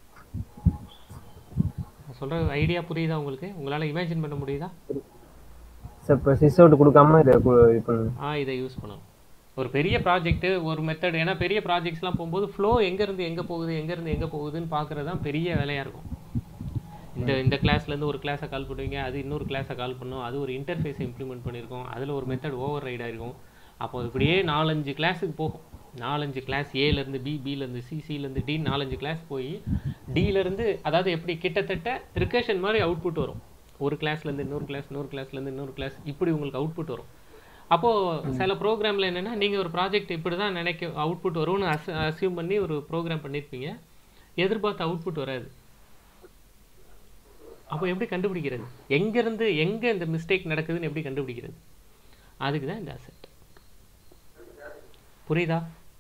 நான் சொல்கிற ஐடியா புரியுதா உங்களுக்கு? உங்களால் இமேஜின் பண்ண முடியுதா? சார் இப்போ சிஸ் அவுட் கொடுக்காம இதை கு- இது பண்ணணும். ஆ இதை யூஸ் பண்ணணும். ஒரு பெரிய ப்ராஜெக்ட்டு ஒரு மெத்தட். ஏன்னா பெரிய ப்ராஜெக்ட்ஸ்லாம் போகும்போது ஃப்ளோ எங்கேருந்து எங்கே போகுது எங்கேருந்து எங்கே போகுதுன்னு பார்க்குறது தான் பெரிய வேலையாக இருக்கும். இந்த இந்த கிளாஸ்லேருந்து ஒரு கிளாஸை கால் பண்ணுவீங்க, அது இன்னொரு கிளாஸை கால் பண்ணும், அது ஒரு இன்டர்ஃபேஸை இம்ப்ளிமெண்ட் பண்ணியிருக்கோம், அதில் ஒரு மெத்தட் ஓவர் ரைட் ஆகிருக்கும். அப்போ இப்படியே நாலஞ்சு கிளாஸுக்கு போகும். நாலஞ்சு கிளாஸ் ஏலேருந்து பி, பிலேருந்து சி, சிலேருந்து டி, நாலஞ்சு கிளாஸ் போய் டிலேருந்து அதாவது எப்படி கிட்டத்தட்ட ரிகர்ஷன் மாதிரி அவுட்புட் வரும். ஒரு கிளாஸ்லேருந்து இன்னொரு கிளாஸ், இன்னொரு கிளாஸ்லேருந்து இன்னொரு கிளாஸ், இப்படி உங்களுக்கு அவுட்புட் வரும். அப்போது சில ப்ரோக்ராமில் என்னென்னா நீங்கள் ஒரு ப்ராஜெக்ட் இப்படி தான் நினைக்க அவுட்புட் வரும்னு அஸ் அசியூம் பண்ணி ஒரு ப்ரோக்ராம் பண்ணியிருப்பீங்க. எதிர்பார்த்த அவுட்புட் வராது. அப்போ எப்படி கண்டுபிடிக்கிறது? எங்கேருந்து எங்கே இந்த மிஸ்டேக் நடக்குதுன்னு எப்படி கண்டுபிடிக்கிறது? அதுக்கு தான் இந்த அசெட். புரியுதா?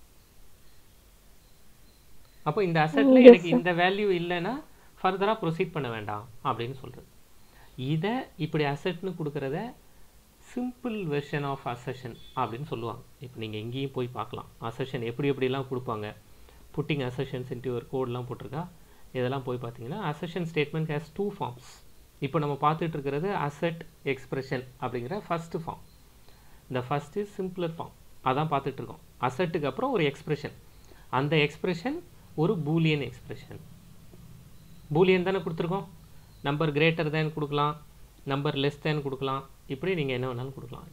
அப்போ இந்த அசெட்ல எனக்கு இந்த வேல்யூ இல்லைன்னா ஃபர்தராக ப்ரொசீட் பண்ண வேண்டாம் அப்படின்னு சொல்கிறது. இதை இப்படி அசெட்னு கொடுக்குறத சிம்பிள் வெர்ஷன் ஆஃப் அசெஷன் அப்படின்னு சொல்லுவாங்க. இப்போ நீங்கள் எங்கேயும் போய் பார்க்கலாம் அசெஷன் எப்படி எப்படிலாம் கொடுப்பாங்க. புட்டிங் அசெஷன்ஸ் இன்ட்டு ஒரு கோட்லாம் போட்டிருக்கா. இதெல்லாம் போய் பார்த்தீங்கன்னா assertion statement has two forms. இப்போ நம்ம பார்த்துட்டு இருக்கிறது அசெட் எக்ஸ்பிரஷன் அப்படிங்கிற ஃபர்ஸ்ட் ஃபார்ம். இந்த ஃபர்ஸ்ட் இஸ் சிம்பிளர் ஃபார்ம், அதான் பார்த்துட்டு இருக்கோம். அசெட்டுக்கு அப்புறம் ஒரு எக்ஸ்பிரஷன், அந்த எக்ஸ்பிரஷன் ஒரு பூலியன் எக்ஸ்பிரஷன். பூலியன் தானே கொடுத்துருக்கோம். நம்பர் கிரேட்டர் தேன் கொடுக்கலாம், நம்பர் லெஸ் தேன் கொடுக்கலாம், இப்படி நீங்கள் என்ன வேணாலும் கொடுக்கலாம்.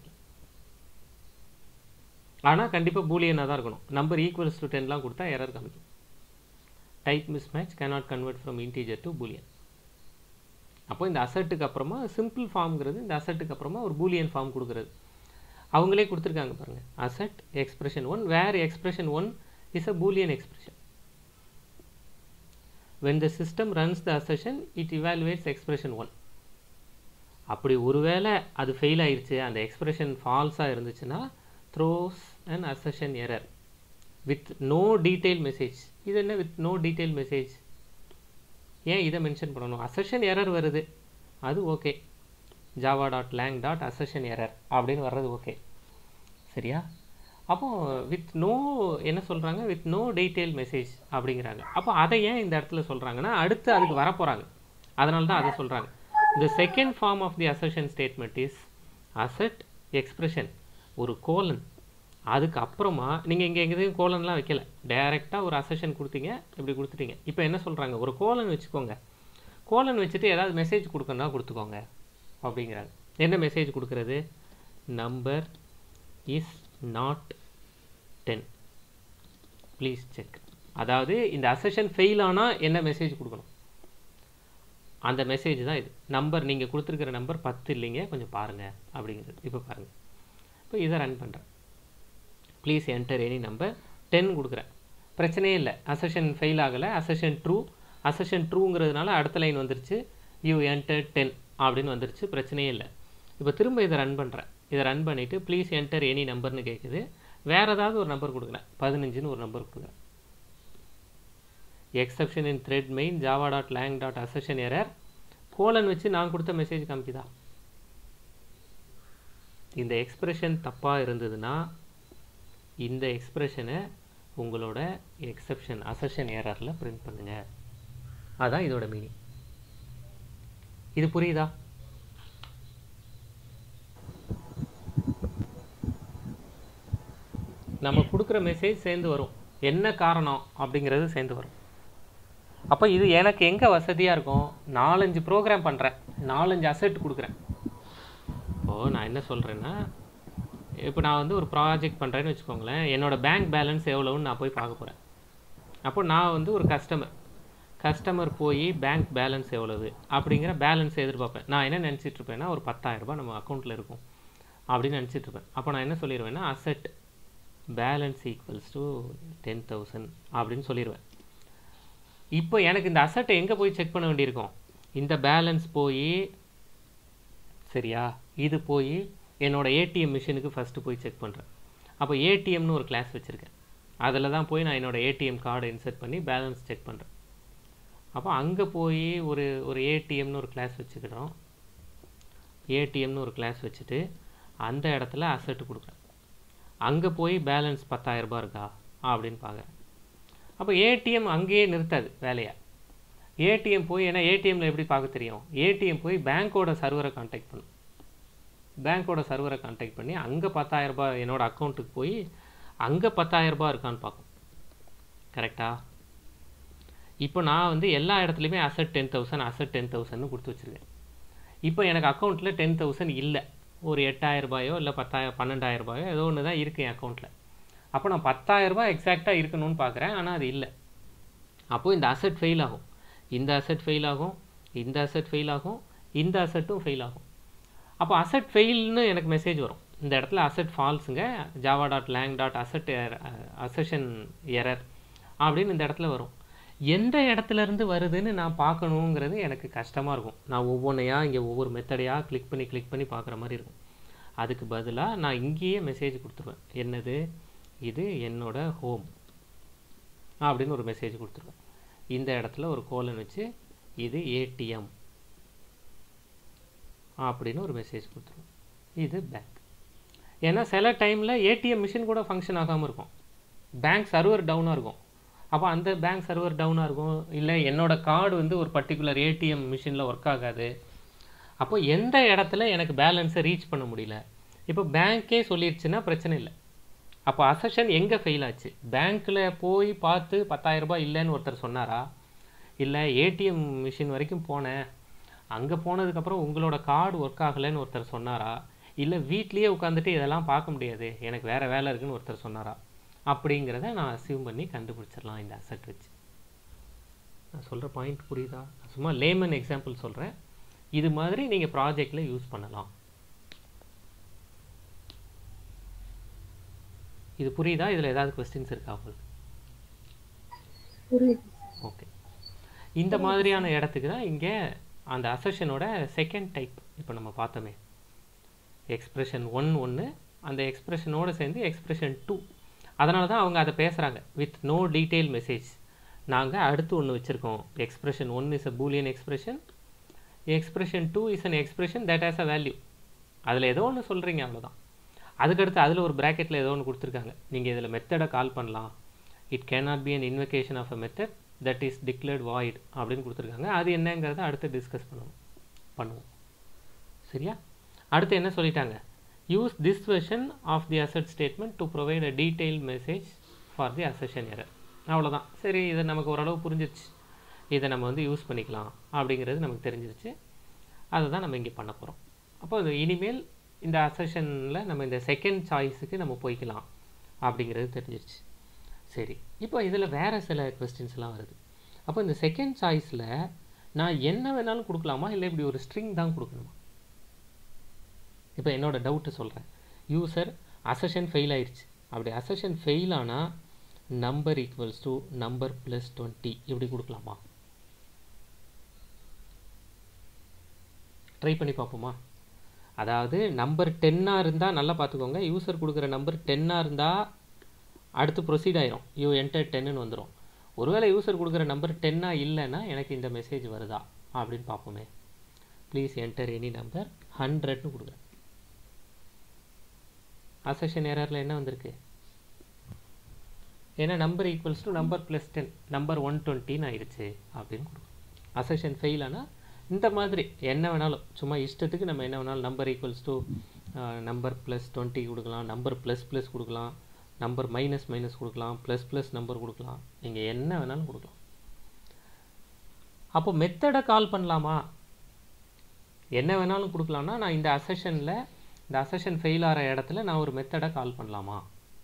ஆனால் கண்டிப்பாக பூலியனாக தான் இருக்கணும். நம்பர் ஈக்குவல்ஸ் டு டென்லாம் கொடுத்தா எரர் காமிக்கும். Type mismatch cannot convert from integer to boolean. அப்போ இந்த அசெட்டுக்கு அப்புறமா சிம்பிள் ஃபார்ம்ங்கிறது இந்த அசெட்டுக்கு அப்புறமா ஒரு பூலியன் ஃபார்ம் கொடுக்குறது. அவங்களே கொடுத்துருக்காங்க பாருங்கள். Assert expression one where expression one is a boolean expression. when the system runs the assertion it evaluates expression one. அப்படி ஒருவேளை அது ஃபெயில் ஆயிடுச்சு, அந்த எக்ஸ்பிரஷன் ஃபால்ஸாக இருந்துச்சுன்னா throws an assertion error with no detail message. இது என்ன with no detail message? ஏன் இதை மென்ஷன் பண்ணணும்? assertion error வருது, அது okay. Java dot lang dot assertion error அப்படின்னு வர்றது ஓகே, சரியா? அப்போ வித் நோ என்ன சொல்கிறாங்க, வித் நோ டீட்டெயில் மெசேஜ் அப்படிங்கிறாங்க. அப்போ அதை ஏன் இந்த இடத்துல சொல்கிறாங்கன்னா அடுத்து அதுக்கு வரப்போகிறாங்க, அதனால தான் அதை சொல்கிறாங்க. The second form of the assertion statement is assert expression ஒரு கோலன். அதுக்கு அப்புறமா நீங்கள் இங்கே எங்கேயும் கோலன்லாம் வைக்கல, டைரெக்டாக ஒரு அசெஷன் கொடுத்தீங்க, இப்படி கொடுத்துட்டீங்க. இப்போ என்ன சொல்கிறாங்க, ஒரு கோலன் வச்சுக்கோங்க, கோலன் வச்சுட்டு ஏதாவது மெசேஜ் கொடுக்கணும்னா கொடுத்துக்கோங்க அப்படிங்கிறாங்க. என்ன மெசேஜ் கொடுக்குறது? Number is not ten please check. அதாவது இந்த அசெஷன் ஃபெயில் ஆனால் என்ன மெசேஜ் கொடுக்கணும், அந்த மெசேஜ் தான் இது. நம்பர் நீங்கள் கொடுத்துருக்கிற நம்பர் பத்து இல்லைங்க, கொஞ்சம் பாருங்கள் அப்படிங்கிறது. இப்போ பாருங்கள், இப்போ இதை ரன் பண்ணுறேன். Please enter any number, ten கொடுக்குறேன், பிரச்சனையே இல்லை, அசெஷன் ஃபெயில் ஆகலை, அசெஷன் ட்ரூ. அசெஷன் ட்ரூங்கிறதுனால அடுத்த லைன் வந்துருச்சு, யூ என்டர் டென் அப்படின்னு வந்துருச்சு, பிரச்சனையே இல்லை. இப்போ திரும்ப இதை ரன் பண்ணுறேன். இதை ரன் பண்ணிவிட்டு ப்ளீஸ் என்டர் எனி நம்பர்னு கேட்குது. வேறு ஏதாவது ஒரு நம்பர் கொடுக்குறேன், பதினஞ்சுன்னு ஒரு நம்பர் கொடுக்குறேன். Exception in thread main Java dot lang dot assertion error colon வச்சு நான் கொடுத்த மெசேஜ் காமிக்குதா? இந்த எக்ஸ்பிரஷன் தப்பாக இருந்ததுன்னா இந்த எக்ஸ்பிரஷனை உங்களோட எக்ஸப்ஷன் அசெஷன் எரரில் பிரிண்ட் பண்ணுங்க. அதான் இதோட மீனிங். இது புரியுதா? நம்ம கொடுக்குற மெசேஜ் சேர்ந்து வரும், என்ன காரணம் அப்படிங்கிறது சேர்ந்து வரும். அப்போ இது எனக்கு எங்கே வசதியாக இருக்கும், நாலஞ்சு ப்ரோக்ராம் பண்ணுறேன், நாலஞ்சு அசெட் கொடுக்குறேன். இப்போது நான் என்ன சொல்கிறேன்னா, இப்போ நான் வந்து ஒரு ப்ராஜெக்ட் பண்ணுறேன்னு வச்சுக்கோங்களேன். என்னோடய பேங்க் பேலன்ஸ் எவ்வளோன்னு நான் போய் பார்க்க போகிறேன். அப்போ நான் வந்து ஒரு கஸ்டமர் கஸ்டமர் போய் பேங்க் பேலன்ஸ் எவ்வளவு அப்படிங்கிற பேலன்ஸ் எதிர்பார்ப்பேன். நான் என்ன நினச்சிட்ருப்பேன்னா, ஒரு பத்தாயிரரூபா நம்ம அக்கௌண்ட்டில் இருக்கும் அப்படின்னு நினச்சிட்ருப்பேன். அப்போ நான் என்ன சொல்லிடுவேன்னா, assert balance equals to ten thousand அப்படின்னு சொல்லிடுவேன். இப்போ எனக்கு இந்த அசெட்டை எங்கே போய் செக் பண்ண வேண்டியிருக்கும்? இந்த பேலன்ஸ் போய், சரியா, இது போய் என்னோடய ஏடிஎம் மிஷினுக்கு ஃபஸ்ட்டு போய் செக் பண்ணுறேன். அப்போ ஏடிஎம்னு ஒரு கிளாஸ் வச்சுருக்கேன். அதில் தான் போய் நான் என்னோடய ஏடிஎம் கார்டை இன்சர்ட் பண்ணி பேலன்ஸ் செக் பண்ணுறேன். அப்போ அங்கே போய் ஒரு ஒரு ஏடிஎம்னு ஒரு கிளாஸ் வச்சுக்கிட்டோம். ஏடிஎம்னு ஒரு கிளாஸ் வச்சுட்டு அந்த இடத்துல அசெட் கொடுக்குறேன். அங்கே போய் பேலன்ஸ் பத்தாயிரரூபா இருக்கா அப்படின்னு பார்க்குறேன். அப்போ ஏடிஎம் அங்கேயே நிறுத்தாது வேலையை. ஏடிஎம் போய், ஏன்னா ஏடிஎம்மில் எப்படி பார்க்க தெரியும், ஏடிஎம் போய் பேங்க்கோட சர்வரை கான்டாக்ட் பண்ணும். பேங்க்கோட சர்வரை கான்டாக்ட் பண்ணி அங்கே பத்தாயிரரூபா என்னோடய அக்கௌண்ட்டுக்கு போய் அங்கே பத்தாயிரரூபா இருக்கான்னு பார்க்கும். கரெக்டாக? இப்போ நான் வந்து எல்லா இடத்துலையுமே assert ten thousand assert ten தௌசண்ட்னு கொடுத்து வச்சுருக்கேன். இப்போ எனக்கு அக்கௌண்ட்டில் டென் தௌசண்ட் இல்லை, ஒரு எட்டாயிரரூபாயோ இல்லை பத்தாயிரம் பன்னெண்டாயிரரூபாயோ ஏதோ ஒன்று தான் இருக்குது என் அக்கௌண்ட்டில். அப்போ நான் பத்தாயிரரூபா எக்ஸாக்டாக இருக்கணும்னு பார்க்குறேன், ஆனால் அது இல்லை. அப்போது இந்த அசெட் ஃபெயில் ஆகும், இந்த அசெட் ஃபெயில் ஆகும், இந்த அசெட் ஃபெயில் ஆகும், இந்த அசெட்டும் ஃபெயில் ஆகும். அப்போ அசெட் ஃபெயில்னு எனக்கு மெசேஜ் வரும். இந்த இடத்துல அசெட் ஃபால்ஸுங்க, Java dot lang dot assert assertion error அப்படின்னு இந்த இடத்துல வரும். எந்த இடத்துலேருந்து வருதுன்னு நான் பார்க்கணுங்கிறது எனக்கு கஷ்டமாக இருக்கும். நான் ஒவ்வொன்றையா இங்கே ஒவ்வொரு மெத்தடையாக கிளிக் பண்ணி கிளிக் பண்ணி பார்க்குற மாதிரி இருக்கும். அதுக்கு பதிலாக நான் இங்கேயே மெசேஜ் கொடுத்துருவேன். என்னது, இது என்னோட ஹோம் அப்படின்னு ஒரு மெசேஜ் கொடுத்துருவேன். இந்த இடத்துல ஒரு கோலன் வச்சு இது ஏடிஎம் அப்படின்னு ஒரு மெசேஜ் கொடுத்துருவேன். இது பேங்க். ஏன்னா சில டைமில் ஏடிஎம் மிஷின் கூட ஃபங்க்ஷன் ஆகாமல் இருக்கும், பேங்க் சர்வர் டவுனாக இருக்கும். அப்போ அந்த பேங்க் சர்வர் டவுனாக இருக்கும், இல்லை என்னோடய கார்டு வந்து ஒரு பர்டிகுலர் ஏடிஎம் மிஷினில் ஒர்க் ஆகாது. அப்போ எந்த இடத்துல எனக்கு பேலன்ஸை ரீச் பண்ண முடியல, இப்போ பேங்க்கே சொல்லிடுச்சுன்னா பிரச்சனை இல்லை. அப்போ அசெஷன் எங்கே ஃபெயில் ஆச்சு? பேங்க்கில் போய் பார்த்து பத்தாயிரரூபா இல்லைன்னு ஒருத்தர் சொன்னாரா, இல்லை ஏடிஎம் மிஷின் வரைக்கும் போனேன், அங்கே போனதுக்கப்புறம் உங்களோட கார்டு ஒர்க் ஆகலைன்னு ஒருத்தர் சொன்னாரா, இல்லை வீட்லேயே உட்காந்துட்டு இதெல்லாம் பார்க்க முடியாது எனக்கு வேறு வேலை இருக்குதுன்னு ஒருத்தர் சொன்னாரா, அப்படிங்கிறத நான் அசியூம் பண்ணி கண்டுபிடிச்சிடலாம் இந்த அசெட் வச்சு. நான் சொல்கிற பாயிண்ட் புரியுதா? சும்மா லேமன் எக்ஸாம்பிள் சொல்கிறேன். இது மாதிரி நீங்கள் ப்ராஜெக்டில் யூஸ் பண்ணலாம். இது புரியுதா? இதில் ஏதாவது கொஸ்டின்ஸ் இருக்கா உங்களுக்கு? ஓகே. இந்த மாதிரியான இடத்துக்கு தான் இங்கே அந்த அசெஷனோட செகண்ட் டைப் இப்போ நம்ம பார்த்தோமே, எக்ஸ்பிரஷன் ஒன் ஒன்று, அந்த எக்ஸ்பிரஷனோடு சேர்ந்து எக்ஸ்பிரஷன் டூ. அதனால தான் அவங்க அதை பேசுகிறாங்க வித் நோ டீட்டெயில் மெசேஜ். நாங்கள் அடுத்து ஒன்று வச்சுருக்கோம், expression one is a boolean expression, expression two is an expression that has a value. அதில் ஏதோ ஒன்று சொல்கிறீங்க, அவ்வளோதான். அதுக்கடுத்து அதில் ஒரு ப்ராக்கெட்டில் ஏதோ ஒன்று கொடுத்துருக்காங்க, நீங்கள் இதில் மெத்தடை கால் பண்ணலாம், it cannot be an invocation of a method that is declared void அப்படின்னு கொடுத்துருக்காங்க. அது என்னங்கிறத அடுத்து டிஸ்கஸ் பண்ணுவோம் பண்ணுவோம் சரியா? அடுத்து என்ன சொல்லிட்டாங்க, use this version of the assert statement to provide a detail message for the assertion error. அவ்வளோதான். சரி, இதை நமக்கு ஓரளவு புரிஞ்சிருச்சு, இதை நம்ம வந்து யூஸ் பண்ணிக்கலாம் அப்படிங்கிறது நமக்கு தெரிஞ்சிருச்சு. அதை தான் நம்ம இங்கே பண்ண போகிறோம். அப்போ இது இனிமேல் இந்த அசெஷனில் நம்ம இந்த செகண்ட் சாய்ஸுக்கு நம்ம போய்க்கலாம் அப்படிங்கிறது தெரிஞ்சிருச்சு. சரி, இப்போ இதில் வேறு சில கொஸ்டின்ஸ்லாம் வருது. அப்போ இந்த செகண்ட் சாய்ஸில் நான் என்ன வேணாலும் கொடுக்கலாமா, இல்லை இப்படி ஒரு ஸ்ட்ரிங் தான் கொடுக்கணுமா? இப்போ என்னோடய டவுட்டு சொல்கிறேன். யூசர் அசெஷன் ஃபெயில் ஆயிடுச்சு, அப்படி அசெஷன் ஃபெயில் ஆனால் number equals to number plus twenty இப்படி கொடுக்கலாமா? ட்ரை பண்ணி பார்ப்போமா? அதாவது நம்பர் டென்னாக இருந்தால் நல்லா பார்த்துக்கோங்க, யூசர் கொடுக்குற நம்பர் டென்னாக இருந்தால் அடுத்து ப்ரொசீட் ஆயிரும், யூ என்டர் டென்னு வந்துடும். ஒருவேளை யூசர் கொடுக்குற நம்பர் டென்னாக இல்லைன்னா எனக்கு இந்த மெசேஜ் வருதா அப்படின்னு பார்ப்போமே. ப்ளீஸ் என்டர் எனி நம்பர், ஹண்ட்ரட்னு கொடுக்குறேன். அசெஷன் எரரில் என்ன வந்திருக்கு? ஏன்னா number equals to number plus ten, number one டுவெண்ட்டின்னு ஆயிடுச்சு அப்படின்னு கொடுக்குறோம். அசெஷன் ஃபெயில் ஆனால் இந்த மாதிரி என்ன வேணாலும் சும்மா இஷ்டத்துக்கு நம்ம என்ன வேணாலும் number equals to number plus twenty கொடுக்கலாம், நம்பர் ப்ளஸ் ப்ளஸ் கொடுக்கலாம், நம்பர் மைனஸ் மைனஸ் கொடுக்கலாம், ப்ளஸ் ப்ளஸ் நம்பர் கொடுக்கலாம், நீங்கள் என்ன வேணாலும் கொடுக்கலாம். அப்போ மெத்தடை கால் பண்ணலாமா? என்ன வேணாலும் கொடுக்கலாம்னா நான் இந்த அசெஷனில் இந்த அசெஷன் ஃபெயில் ஆகிற இடத்துல நான் ஒரு மெத்தடை கால் பண்ணலாமா?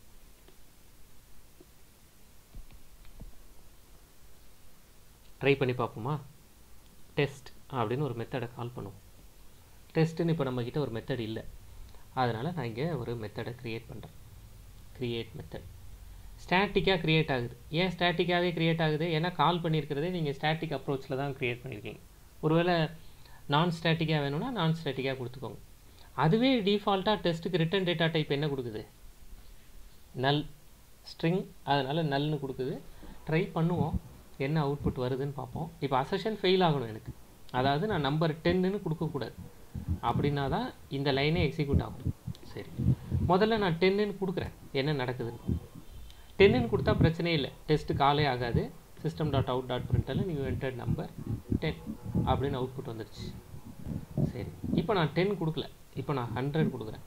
ட்ரை பண்ணி பார்ப்போமா? டெஸ்ட் அப்படின்னு ஒரு மெத்தடை கால் பண்ணுவோம். டெஸ்ட்டுன்னு இப்போ நம்மக்கிட்ட ஒரு மெத்தட் இல்லை, அதனால் நான் இங்கே ஒரு மெத்தடை க்ரியேட் பண்ணுறேன். க்ரியேட் மெத்தட் ஸ்டாட்டிக்காக க்ரியேட் ஆகுது. ஏன் ஸ்டாட்டிக்காகவே க்ரியேட் ஆகுது? ஏன்னா கால் பண்ணியிருக்கிறதே நீங்கள் ஸ்டாட்டிக் அப்ரோச்சில் தான் க்ரியேட் பண்ணியிருக்கீங்க. ஒருவேளை நான் ஸ்டாட்டிக்காக வேணும்னா நான் ஸ்டாட்டிக்காக கொடுத்துக்கோங்க. அதுவே டிஃபால்ட்டாக டெஸ்ட்டுக்கு ரிட்டன் டேட்டா டைப் என்ன கொடுக்குது? நல் ஸ்ட்ரிங், அதனால் நல்னு கொடுக்குது. ட்ரை பண்ணுவோம், என்ன அவுட்புட் வருதுன்னு பார்ப்போம். இப்போ அசெஷன் ஃபெயில் ஆகணும் எனக்கு, அதாவது நான் நம்பர் டென்னு கொடுக்கக்கூடாது, அப்படின்னா தான் இந்த லைனே எக்ஸிக்யூட் ஆகும். சரி, முதல்ல நான் டென்னு கொடுக்குறேன், என்ன நடக்குதுன்னு. டென்னு கொடுத்தா பிரச்சனையே இல்லை, டெஸ்ட்டு காலே ஆகாது. சிஸ்டம் டாட் அவுட் டாட் பிரிண்டரில் நியூ என்டர்ட் நம்பர் டென் அப்படின்னு அவுட்புட் வந்துடுச்சு. சரி, இப்போ நான் டென் கொடுக்கல, இப்போ நான் ஹண்ட்ரட் கொடுக்குறேன்.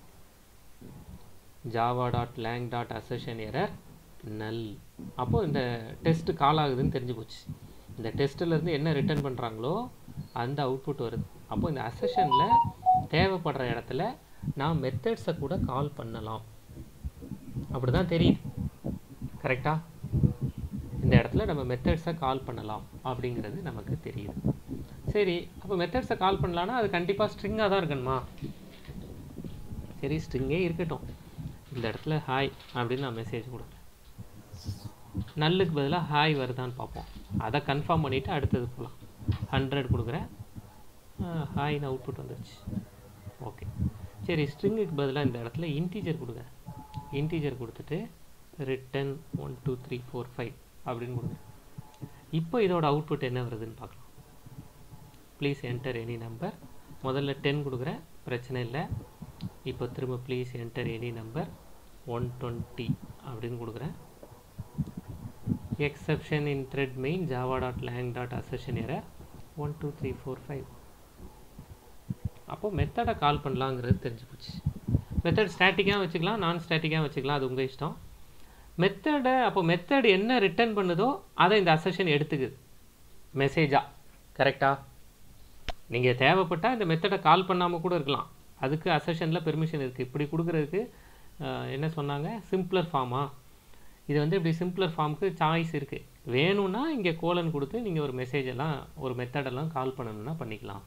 Java dot lang dot assertion error null. அப்போது இந்த டெஸ்ட்டு கால் ஆகுதுன்னு தெரிஞ்சு போச்சு. இந்த டெஸ்ட்டிலேருந்து என்ன ரிட்டர்ன் பண்ணுறாங்களோ அந்த அவுட்புட் வருது. அப்போது இந்த அசெஷனில் தேவைப்படுற இடத்துல நான் மெத்தட்ஸை கூட கால் பண்ணலாம், அப்படி தான் தெரியுது. கரெக்டாக இந்த இடத்துல நம்ம மெத்தட்ஸை கால் பண்ணலாம் அப்படிங்கிறது நமக்கு தெரியுது. சரி, அப்போ மெத்தட்ஸை கால் பண்ணலான்னா அது கண்டிப்பாக ஸ்ட்ரிங்காக தான் இருக்கணுமா? சரி, ஸ்ட்ரிங்கே இருக்கட்டும். இந்த இடத்துல ஹாய் அப்படின்னு நான் மெசேஜ் கொடுக்குறேன். நல்லுக்கு பதிலாக ஹாய் வருதான்னு பார்ப்போம். அதை கன்ஃபார்ம் பண்ணிவிட்டு அடுத்தது போகலாம். ஹண்ட்ரட் கொடுக்குறேன், ஹாய்னு அவுட்புட் வந்துடுச்சு. ஓகே, சரி, ஸ்ட்ரிங்குக்கு பதிலாக இந்த இடத்துல இன்டீஜர் கொடுக்குறேன். இன்டீஜர் கொடுத்துட்டு return one two three four five அப்படின்னு கொடுக்குறேன். இப்போ இதோட அவுட்புட் என்ன வருதுன்னு பார்க்கலாம். Please enter any number. முதல்ல டென் கொடுக்குறேன், பிரச்சனை இல்லை. இப்போ திரும்ப please enter any number one twenty அப்படின்னு கொடுக்குறேன். Exception in thread main Java dot lang dot assertion error one two three four five. அப்போது மெத்தடை கால் பண்ணலாங்கிறது தெரிஞ்சு போச்சு. மெத்தட் ஸ்டாட்டிக்காக வச்சுக்கலாம், நான் ஸ்டாட்டிக்காக வச்சுக்கலாம், அது உங்கள் இஷ்டம். மெத்தடை அப்போ மெத்தட் என்ன ரிட்டர்ன் பண்ணுதோ அதை இந்த அசெஷன் எடுத்துக்குது மெசேஜாக. கரெக்டாக? நீங்கள் தேவைப்பட்டால் இந்த மெத்தடை கால் பண்ணாமல் கூட இருக்கலாம், அதுக்கு அசெஷனில் பெர்மிஷன் இருக்குது. இப்படி கொடுக்குறதுக்கு என்ன சொன்னாங்க, சிம்பிளர் ஃபார்மா. இது வந்து இப்படி சிம்பிளர் ஃபார்முக்கு சாய்ஸ் இருக்குது. வேணும்னா இங்கே கோலன் கொடுத்து நீங்கள் ஒரு மெசேஜெல்லாம் ஒரு மெத்தடெல்லாம் கால் பண்ணணும்னா பண்ணிக்கலாம்.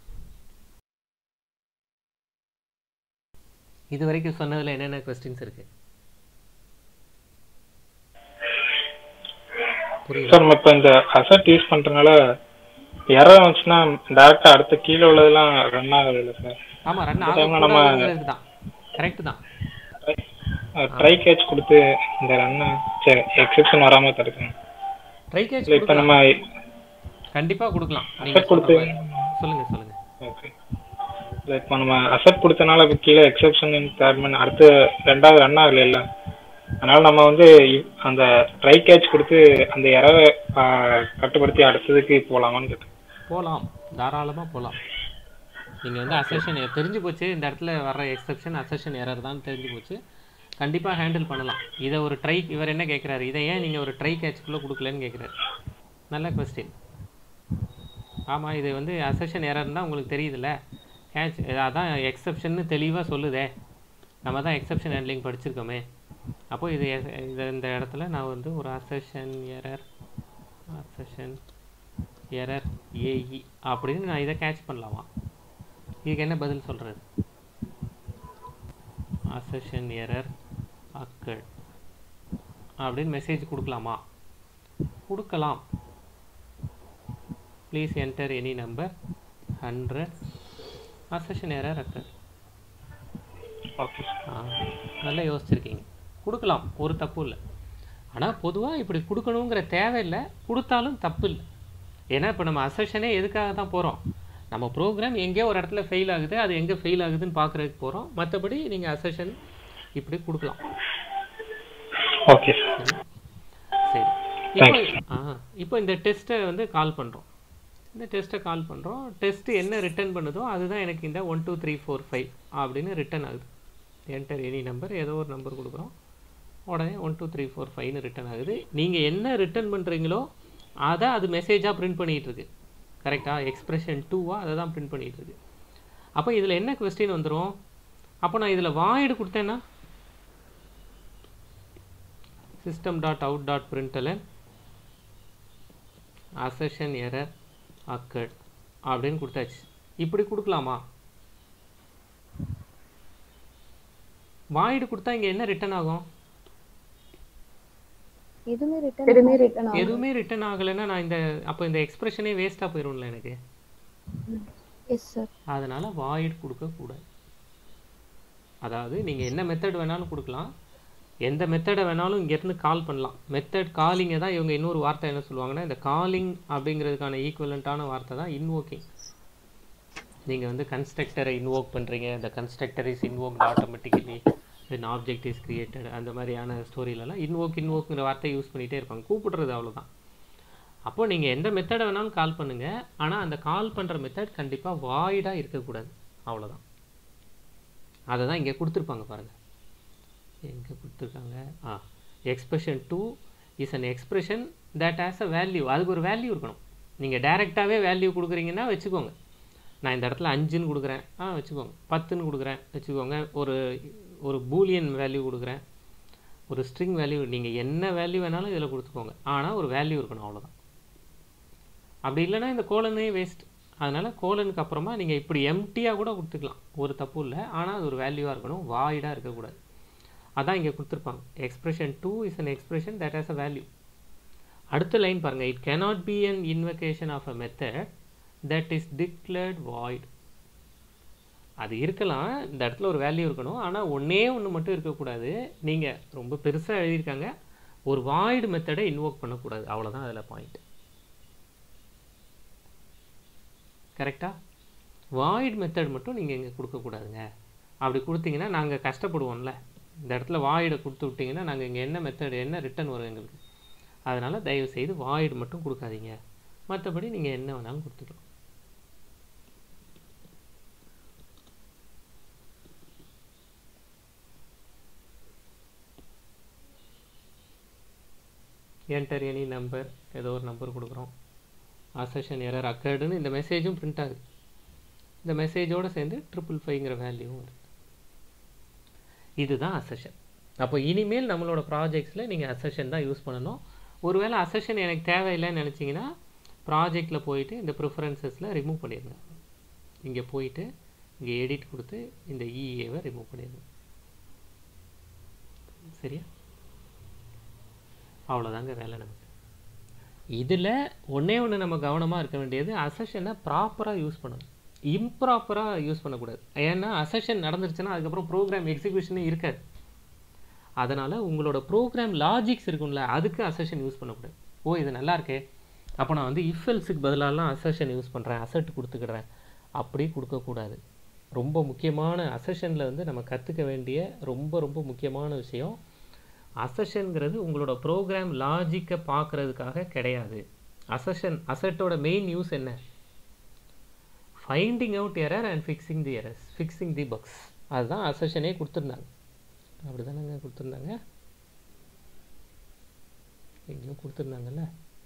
இது வரைக்கும் சொன்னதில் என்னென்ன கொஸ்டின்ஸ் இருக்குது? சார், நம்ம இப்போ இந்த அசெட் யூஸ் பண்ணுறதுனால எரர் வந்துச்சுன்னா டேரெக்டாக அடுத்த கீழே உள்ளதெல்லாம் ரன் ஆகுது இல்லை சார்? ஆமாம், ரன் ஆகுது தான். கரெக்டு தான். ட்ரை கேட்ச் கொடுத்து இந்த ரன்னை சரி எக்ஸெப்ஷன் வராமல் தடுக்கணும். ட்ரை கேட்ச் இப்போ நம்ம கண்டிப்பாக கொடுக்கலாம். அசெட் கொடுத்து சொல்லுங்கள் சொல்லுங்கள். ஓகே, இப்போ நம்ம அசெட் கொடுத்தனால இப்போ கீழே எக்ஸெப்ஷன் தேர்ட்மன் அடுத்து ரெண்டாவது ரன் ஆகல இல்லை, அதனால நம்ம வந்து அந்த ட்ரை கேட்ச் கொடுத்து அந்த எரரை கட்டுப்படுத்தி அடுத்ததுக்கு போகலாமான்னு கேட்டேன். போகலாம், தாராளமாக போகலாம். நீங்கள் வந்து அசெஷன் தெரிஞ்சு போச்சு, இந்த இடத்துல வர்ற எக்ஸெப்ஷன் அசெஷன் எரர் தான் தெரிஞ்சு போச்சு, கண்டிப்பாக ஹேண்டில் பண்ணலாம். இதை ஒரு ட்ரை, இவர் என்ன கேட்குறாரு, இதை ஏன் நீங்கள் ஒரு ட்ரை கேட்ச்குள்ளே கொடுக்கலன்னு கேட்குறாரு. நல்ல கொஸ்டின். ஆமாம், இது வந்து அசெஷன் எரர் தான் உங்களுக்கு தெரியுதுல்ல, கேட்ச் அதான் எக்ஸெப்ஷன்னு தெளிவாக சொல்லுதே, நம்ம தான் எக்ஸெப்ஷன் ஹேண்ட்லிங் படிச்சிருக்கோமே. அப்போது இது இது இந்த இடத்துல நான் வந்து ஒரு assertion error assertion error A E அப்படின்னு நான் இதை கேட்ச் பண்ணலாமா? இதுக்கு என்ன பதில் சொல்கிறது? அசெஷன் எரர் அக்கர்ட் அப்படின்னு மெசேஜ் கொடுக்கலாமா? கொடுக்கலாம். Please enter any number hundred assertion error occurred. Okay, நல்லா யோசிச்சிருக்கீங்க. கொடுக்கலாம், ஒரு தப்பு இல்லை. ஆனால் பொதுவாக இப்படி கொடுக்கணுங்கிற தேவையில்லை, கொடுத்தாலும் தப்பு இல்லை. ஏன்னா இப்போ நம்ம அசெஷனே எதுக்காக தான் போகிறோம், நம்ம ப்ரோக்ராம் எங்கேயோ ஒரு இடத்துல ஃபெயில் ஆகுது, அது எங்கே ஃபெயில் ஆகுதுன்னு பார்க்குறதுக்கு போகிறோம். மற்றபடி நீங்கள் அசெஷன் இப்படி கொடுக்கலாம். ஓகே சரி, இப்போ ஆ இப்போ இந்த டெஸ்ட்டை வந்து கால் பண்ணுறோம். இந்த டெஸ்ட்டை கால் பண்ணுறோம். டெஸ்ட்டு என்ன ரிட்டர்ன் பண்ணுதோ அதுதான் எனக்கு இந்த one two three four five அப்படின்னு ரிட்டர்ன் ஆகுது. என்டர் எனி நம்பர், ஏதோ ஒரு நம்பர் கொடுக்குறோம், உடனே ஒன் டூ த்ரீ ஃபோர் ஃபைவ்னு ரிட்டர்ன் ஆகுது. நீங்கள் என்ன ரிட்டர்ன் பண்ணுறீங்களோ அதை அது மெசேஜாக பிரிண்ட் பண்ணிகிட்டு இருக்கு. கரெக்டாக? எக்ஸ்பிரஷன் டூவாக அதை தான் பிரிண்ட் பண்ணிகிட்டு இருக்கு. அப்போ இதில் என்ன கொஸ்டின் வந்துடும்? அப்போ நான் இதில் வாய்டு கொடுத்தேன்னா system dot out dot println assertion error occurred அப்படின்னு கொடுத்தாச்சு. இப்படி கொடுக்கலாமா? வாய்டு கொடுத்தா இங்கே என்ன ரிட்டர்ன் ஆகும்? எதுவுமே ரிட்டர்ன் எதுவுமே ரிட்டர்ன் ஆகும். எதுவுமே ரிட்டர்ன் ஆகலைன்னா நான் இந்த அப்போ இந்த எக்ஸ்பிரஷனே வேஸ்ட்டாக போயிடும்ல எனக்கு. Yes sir. அதனால் வாய்டு கொடுக்கக்கூடாது. அதாவது நீங்கள் என்ன மெத்தட் வேணாலும் கொடுக்கலாம், எந்த மெத்தடை வேணாலும் இங்கேருந்து கால் பண்ணலாம். மெத்தட் காலிங்கை தான் இவங்க இன்னொரு வார்த்தை என்ன சொல்லுவாங்கன்னா, இந்த காலிங் அப்படிங்கிறதுக்கான ஈக்குவலண்ட்டான வார்த்தை தான் இன்வோக்கிங். நீங்கள் வந்து கன்ஸ்ட்ரக்டரை இன்வோக் பண்ணுறீங்க, இந்த constructor is invoked automatically when object is created, அந்த மாதிரியான ஸ்டோரியிலலாம் இன்வோக் இன்வோக்குங்கிற வார்த்தையை யூஸ் பண்ணிகிட்டே இருப்பாங்க, கூப்பிடுறது அவ்வளோதான். அப்போ நீங்கள் எந்த மெத்தடை வேணாலும் கால் பண்ணுங்கள், ஆனால் அந்த கால் பண்ணுற மெத்தட் கண்டிப்பாக வாய்டாக இருக்கக்கூடாது, அவ்வளோதான். அதை தான் இங்கே கொடுத்துருப்பாங்க பாருங்கள். எங்கே கொடுத்துருக்காங்க? Ah expression two is an expression that has a value. அதுக்கு ஒரு வேல்யூ இருக்கணும். நீங்கள் டைரெக்டாகவே வேல்யூ கொடுக்குறீங்கன்னா வச்சுக்கோங்க. நான் இந்த இடத்துல அஞ்சுன்னு கொடுக்குறேன், ஆ வச்சுக்கோங்க. பத்துன்னு கொடுக்குறேன் வச்சுக்கோங்க. ஒரு ஒரு பூலியன் வேல்யூ கொடுக்குறேன், ஒரு ஸ்ட்ரிங் வேல்யூ, நீங்கள் என்ன வேல்யூ வேணாலும் இதில் கொடுத்துக்கோங்க, ஆனால் ஒரு வேல்யூ இருக்கணும், அவ்வளோதான். அப்படி இல்லைன்னா இந்த கோலனே வேஸ்ட். அதனால் கோலனுக்கு அப்புறமா நீங்கள் இப்படி எம்டியாக கூட கொடுத்துக்கலாம், ஒரு தப்பு இல்லை. ஆனால் அது ஒரு வேல்யூவாக இருக்கணும், வாய்டாக இருக்கக்கூடாது. அதான் இங்கே கொடுத்துருப்பாங்க. Expression two is an expression that has a value. அடுத்த லைன் பாருங்கள். It cannot be an invocation of a method that is declared void. அது இருக்கலாம், இந்த இடத்துல ஒரு வேல்யூ இருக்கணும், ஆனால் ஒன்றே ஒன்று மட்டும் இருக்கக்கூடாது. நீங்கள் ரொம்ப பெருசாக எழுதியிருக்காங்க, ஒரு வாய்டு மெத்தடை இன்வோக் பண்ணக்கூடாது, அவ்வளோதான் அதில் பாயிண்ட். கரெக்டாக? வாய்டு மெத்தட் மட்டும் நீங்கள் இங்கே கொடுக்கக்கூடாதுங்க. அப்படி கொடுத்தீங்கன்னா நாங்கள் கஷ்டப்படுவோம்ல. இந்த இடத்துல வாய்டை கொடுத்து விட்டிங்கன்னா நாங்கள் இங்கே என்ன மெத்தட், என்ன ரிட்டர்ன் வரும் எங்களுக்கு. அதனால் தயவுசெய்து வாய்டு மட்டும் கொடுக்காதீங்க, மற்றபடி நீங்கள் என்ன வேணாலும் கொடுத்துக்கலாம். என்டர் எனி நம்பர், ஏதோ ஒரு நம்பர் கொடுக்குறோம். அசெஷன் எரர் அக்கர்டுன்னு இந்த மெசேஜும் பிரிண்ட் ஆகுது. இந்த மெசேஜோடு சேர்ந்து ட்ரிபிள் ஃபைவ்ங்கிற வேல்யூவும் வருது. இதுதான் அசெஷன். அப்போ இனிமேல் நம்மளோட ப்ராஜெக்ட்ஸில் நீங்கள் அசெஷன் தான் யூஸ் பண்ணணும். ஒருவேளை அசெஷன் எனக்கு தேவையில்லைன்னு நினச்சிங்கன்னா ப்ராஜெக்டில் போயிட்டு இந்த ப்ரிஃபரன்சஸில் ரிமூவ் பண்ணிடுங்க. இங்கே போயிட்டு இங்கே எடிட் கொடுத்து இந்த இஏவை ரிமூவ் பண்ணிடுங்க. சரியா? அவ்வளோதாங்க வேலை நமக்கு. இதில் ஒன்றே ஒன்று நம்ம கவனமாக இருக்க வேண்டியது, அசெஷனை ப்ராப்பராக யூஸ் பண்ணணும், இம்ப்ராப்பராக யூஸ் பண்ணக்கூடாது. ஏன்னா அசெஷன் நடந்துருச்சுன்னா அதுக்கப்புறம் ப்ரோக்ராம் எக்ஸிக்யூஷனே இருக்காது. அதனால் உங்களோட ப்ரோக்ராம் லாஜிக்ஸ் இருக்கும்ல, அதுக்கு அசெஷன் யூஸ் பண்ணக்கூடாது. ஓ இது நல்லா இருக்கே, அப்போ நான் வந்து இஃப் எல்ஸுக்கு பதிலாலாம் அசெஷன் யூஸ் பண்ணுறேன், அசெட் கொடுத்துக்கிடுறேன், அப்படி கொடுக்கக்கூடாது. ரொம்ப முக்கியமான அசெஷனில் வந்து நம்ம கற்றுக்க வேண்டிய ரொம்ப ரொம்ப முக்கியமான விஷயம், அசெஷன்ங்கிறது உங்களோட ப்ரோக்ராம் லாஜிக்கை பார்க்குறதுக்காக கிடையாது. அசெஷன் அசெட்டோட மெயின் யூஸ் என்ன? Finding out error and fixing the errors, fixing the bugs. அதுதான் அசெஷனே கொடுத்துருந்தாங்க. அப்படி தானேங்க கொடுத்துருந்தாங்க, எங்கேயும் கொடுத்துருந்தாங்கல்ல,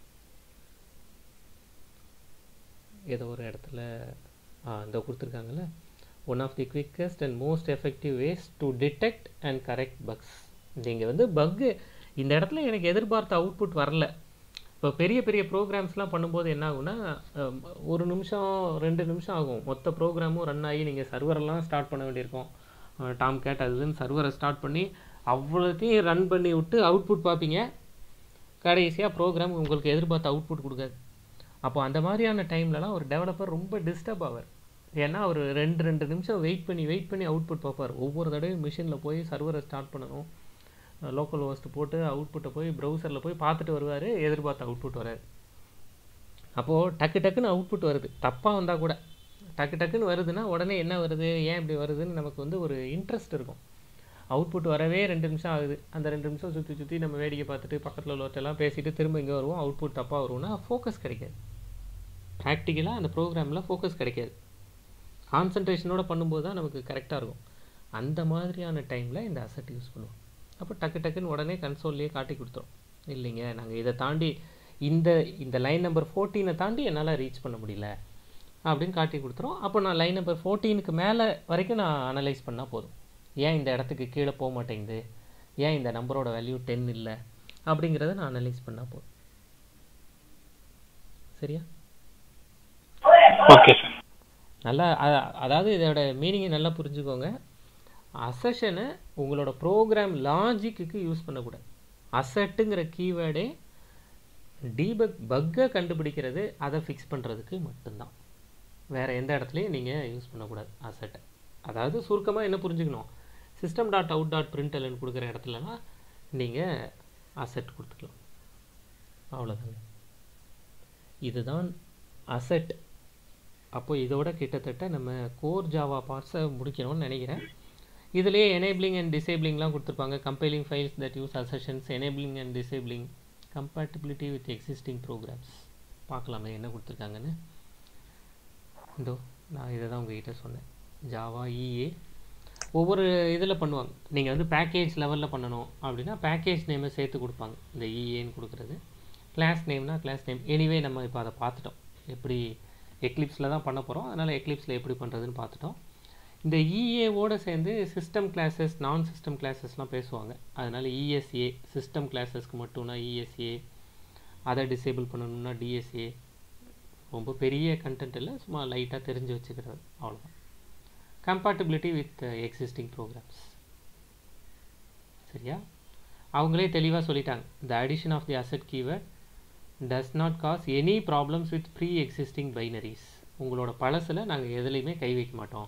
ஏதோ ஒரு இடத்துல இந்த கொடுத்துருக்காங்கல்ல. One of the quickest and most effective ways to detect and correct bugs. நீங்கள் வந்து பக்கு இந்த இடத்துல எனக்கு எதிர்பார்த்த அவுட்புட் வரல. இப்போ பெரிய பெரிய ப்ரோக்ராம்ஸ்லாம் பண்ணும்போது என்ன ஆகும்னா, ஒரு நிமிஷம் ரெண்டு நிமிஷம் ஆகும் மொத்த ப்ரோக்ராமும் ரன் ஆகி நீங்கள் சர்வரெல்லாம் ஸ்டார்ட் பண்ண வேண்டியிருக்கும். டாம் கேட் அதுன்னு சர்வரை ஸ்டார்ட் பண்ணி அவ்வளோத்தையும் ரன் பண்ணி விட்டு அவுட்புட் பார்ப்பீங்க. கடைசியாக ப்ரோக்ராம் உங்களுக்கு எதிர்பார்த்த அவுட்புட் கொடுக்காது. அப்போ அந்த மாதிரியான டைம்லலாம் ஒரு டெவலப்பர் ரொம்ப டிஸ்டர்ப் ஆவார். ஏன்னா ஒரு ரெண்டு ரெண்டு நிமிஷம் வெயிட் பண்ணி வெயிட் பண்ணி அவுட்புட் பார்ப்பார். ஒவ்வொரு தடவையும் மிஷினில் போய் சர்வரை ஸ்டார்ட் பண்ணணும், லோக்கல் ஹோஸ்ட் போட்டு அவுட்புட்டை போய் ப்ரௌசரில் போய் பார்த்துட்டு வருவார், எதிர்பார்த்த அவுட்புட் வராது. அப்போது டக்கு டக்குன்னு அவுட்புட் வருது, தப்பாக வந்தால் கூட டக்கு டக்குன்னு வருதுன்னா உடனே என்ன வருது, ஏன் இப்படி வருதுன்னு நமக்கு வந்து ஒரு இன்ட்ரெஸ்ட் இருக்கும். அவுட்புட் வரவே ரெண்டு நிமிஷம் ஆகுது, அந்த ரெண்டு நிமிஷம் சுற்றி சுற்றி நம்ம வேடிக்கை பார்த்துட்டு பக்கத்தில் உள்ளவற்றெல்லாம் பேசிட்டு திரும்ப இங்கே வருவோம், அவுட்புட் தப்பாக வருவோம்னா ஃபோக்கஸ் கிடைக்காது. ப்ராக்டிக்கலாக அந்த ப்ரோக்ராமில் ஃபோக்கஸ் கிடைக்காது. கான்சன்ட்ரேஷனோடு பண்ணும்போது தான் நமக்கு கரெக்டாக இருக்கும். அந்த மாதிரியான டைமில் இந்த அசெட் யூஸ் பண்ணுவோம். அப்போ டக்கு டக்குன்னு உடனே கன்சோல்லையே காட்டி கொடுத்துரும், இல்லைங்க நாங்கள் இதை தாண்டி இந்த இந்த லைன் நம்பர் ஃபோர்டீனை தாண்டி என்னால் ரீச் பண்ண முடியல, அப்படின்னு காட்டி கொடுத்துரும். அப்போ நான் லைன் நம்பர் ஃபோர்டீனுக்கு மேலே வரைக்கும் நான் அனலைஸ் பண்ணால் போதும். ஏன் இந்த இடத்துக்கு கீழே போக மாட்டேங்குது, ஏன் இந்த நம்பரோட வேல்யூ டென் இல்லை அப்படிங்கிறத நான் அனலைஸ் பண்ணால் போதும். சரியா? Okay sir. நல்லா அதாவது இதோட மீனிங்கை நல்லா புரிஞ்சுக்கோங்க. அசஷனை உங்களோட ப்ரோக்ராம் லாஜிக்கு யூஸ் பண்ணக்கூடாது. அசட்டுங்கிற கீவேர்டே டீபக் பக்கை கண்டுபிடிக்கிறது, அதை ஃபிக்ஸ் பண்ணுறதுக்கு மட்டும்தான். வேறு எந்த இடத்துலையும் நீங்கள் யூஸ் பண்ணக்கூடாது அசட்டை. அதாவது சுருக்கமாக என்ன புரிஞ்சுக்கணும், system dot out dot println கொடுக்குற இடத்துலலாம் நீங்கள் அசட் கொடுத்துக்கலாம். அவ்வளோதாங்க, இதுதான் அசட். அப்போ இதோட கிட்டத்தட்ட நம்ம கோர் ஜாவா பார்ட்ஸை முடிக்கணும்னு நினைக்கிறேன். இதிலே எனேபிளிங் அண்ட் டிசேபிளிங்லாம் கொடுத்துருப்பாங்க. Compiling files that use assertions, enabling and disabling, compatibility with existing programs. பார்க்கலாமே என்ன கொடுத்துருக்காங்கன்னு. இதோ நான் இதை தான் உங்ககிட்ட சொன்னேன். ஜாவா இஏ ஒவ்வொரு இதில் பண்ணுவாங்க. நீங்கள் வந்து பேக்கேஜ் லெவலில் பண்ணணும் அப்படின்னா பேக்கேஜ் நேமை சேர்த்து கொடுப்பாங்க. இந்த இஏன்னு கொடுக்குறது. கிளாஸ் நேம்னா கிளாஸ் நேம். எனிவே நம்ம இப்போ அதை பார்த்துட்டோம், எப்படி எக்லிப்ஸில் தான் பண்ண போகிறோம். அதனால் எக்லிப்ஸில் எப்படி பண்ணுறதுன்னு பார்த்துட்டோம். இந்த இஏவோடு சேர்ந்து சிஸ்டம் கிளாஸஸ், நான் சிஸ்டம் கிளாஸஸ்லாம் பேசுவாங்க. அதனால் இஎஸ்ஏ சிஸ்டம் கிளாஸஸ்க்கு மட்டும்னா இஎஸ்ஏ, அதை டிசேபிள் பண்ணணும்னா டிஎஸ்ஏ. ரொம்ப பெரிய கண்டென்ட் இல்லை, சும்மா லைட்டாக தெரிஞ்சு வச்சுக்கிறது, அவ்வளோதான். Compatibility with existing programs. சரியா? அவங்களே தெளிவாக சொல்லிட்டாங்க, the addition of the assert keyword does not cause any problems with pre-existing binaries. உங்களோட பழசில் நாங்கள் எதுலேயுமே கை வைக்க மாட்டோம்.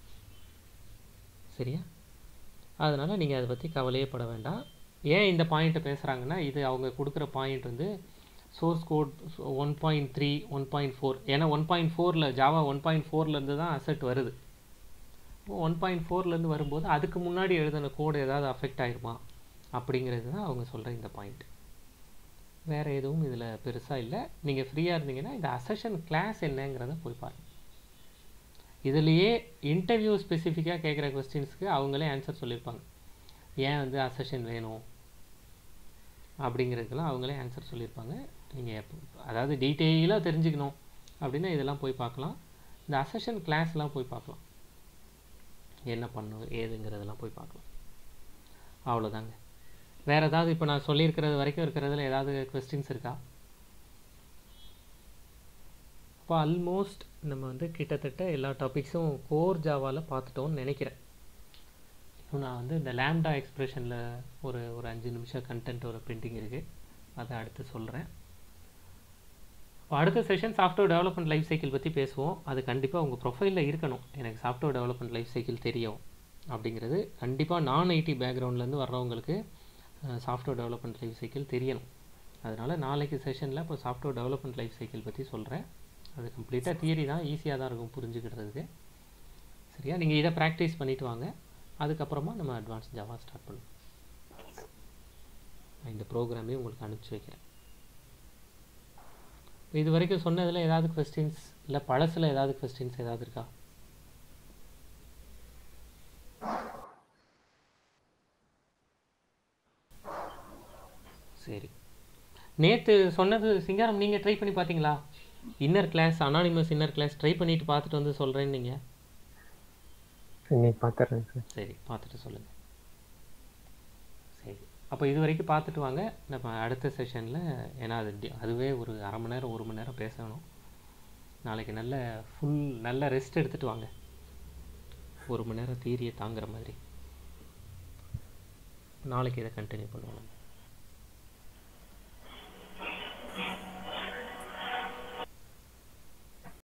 சரியா? அதனால் நீங்கள் அதை பற்றி கவலையே பட வேண்டாம். ஏன் இந்த பாயிண்ட்டை பேசுகிறாங்கன்னா, இது அவங்க கொடுக்குற பாயிண்ட் வந்து source code one point three one point four ஏன்னா ஒன் பாயிண்ட் ஃபோரில் ஜாவா ஒன் பாயிண்ட் ஃபோர்லேருந்து தான் அசெட் வருது. ஒன் பாயிண்ட் ஃபோர்லேருந்து வரும்போது அதுக்கு முன்னாடி எழுதின கோடு ஏதாவது அஃபெக்ட் ஆகிருமா அப்படிங்கிறது தான் அவங்க சொல்கிற இந்த பாயிண்ட். வேறு எதுவும் இதில் பெருசாக இல்லை. நீங்கள் ஃப்ரீயாக இருந்தீங்கன்னா இந்த அசஷன் கிளாஸ் என்னங்கிறத போய் பாருங்கள். இதுலேயே இன்டர்வியூ ஸ்பெசிஃபிக்காக கேட்குற கொஸ்டின்ஸ்க்கு அவங்களே ஆன்சர் சொல்லியிருப்பாங்க. ஏன் வந்து அசஷன் வேணும் அப்படிங்கிறதுக்கெல்லாம் அவங்களே ஆன்சர் சொல்லியிருப்பாங்க. நீங்கள் அதாவது டீட்டெயிலாக தெரிஞ்சுக்கணும் அப்படின்னா இதெல்லாம் போய் பார்க்கலாம். இந்த அசஷன் கிளாஸ்லாம் போய் பார்க்கலாம், என்ன பண்ணும் ஏதுங்கிறதெல்லாம் போய் பார்க்கலாம். அவ்வளோதாங்க. வேறு ஏதாவது இப்போ நான் சொல்லியிருக்கிறது வரைக்கும் இருக்கிறதுல ஏதாவது கொஸ்டின்ஸ் இருக்கா? இப்போ ஆல்மோஸ்ட் நம்ம வந்து கிட்டத்தட்ட எல்லா டாபிக்ஸும் கோர் ஜாவாவில் பார்த்துட்டோம்னு நினைக்கிறேன். இப்போ நான் வந்து இந்த லேம்டா எக்ஸ்பிரஷனில் ஒரு ஒரு அஞ்சு நிமிஷம் கண்டென்ட் ஒரு பிரிண்டிங் இருக்குது, அதை அடுத்து சொல்கிறேன். இப்போ அடுத்த session software development life cycle பற்றி பேசுவோம். அது கண்டிப்பாக உங்கள் ப்ரொஃபைலில் இருக்கணும், எனக்கு சாஃப்ட்வேர் டெவலப்மெண்ட் லைஃப் சைக்கிள் தெரியும் அப்படிங்கிறது. கண்டிப்பாக நான் ஐடி பேக்ரவுண்ட்லேருந்து வர்றவங்களுக்கு சாஃப்ட்வேர் டெவலப்மெண்ட் லைஃப் சைக்கிள் தெரியணும். அதனால் நாளைக்கு செஷனில் இப்போ சாஃப்ட்வேர் டெவலப்மெண்ட் லைஃப் சைக்கிள் பற்றி சொல்கிறேன். அது கம்ப்ளீட்டாக தியரி தான், ஈஸியாக தான் இருக்கும் புரிஞ்சுக்கிறதுக்கு. சரியா? நீங்கள் இதை ப்ராக்டிஸ் பண்ணிவிட்டு வாங்க, அதுக்கப்புறமா நம்ம அட்வான்ஸ் ஜாவா ஸ்டார்ட் பண்ணுவோம். நான் இந்த ப்ரோக்ராமே உங்களுக்கு அனுப்பிச்சி வைக்கிறேன். இது வரைக்கும் சொன்னதில் ஏதாவது கொஸ்டின்ஸ் இல்லை பழசில் ஏதாவது கொஸ்டின்ஸ் ஏதாவது இருக்கா? சரி, நேற்று சொன்னது சிங்காரம் நீங்கள் ட்ரை பண்ணி பார்த்தீங்களா? Inner class, anonymous inner class try பண்ணிட்டு பார்த்துட்டு வந்து சொல்கிறேன்னு நீங்கள். இன்னைக்கு பார்த்துறேன் சார். சரி, பார்த்துட்டு சொல்லுங்கள். சரி, அப்போ இது வரைக்கும் பார்த்துட்டு வாங்க. நம்ம அடுத்த செஷனில், ஏன்னா அது அதுவே ஒரு அரை மணி நேரம் ஒரு மணி நேரம் பேசணும். நாளைக்கு நல்ல ஃபுல் நல்ல ரெஸ்ட் எடுத்துகிட்டு வாங்க, ஒரு மணி நேரம் தீரியை தாங்குற மாதிரி. நாளைக்கு இதை கண்டினியூ பண்ணுவோம்.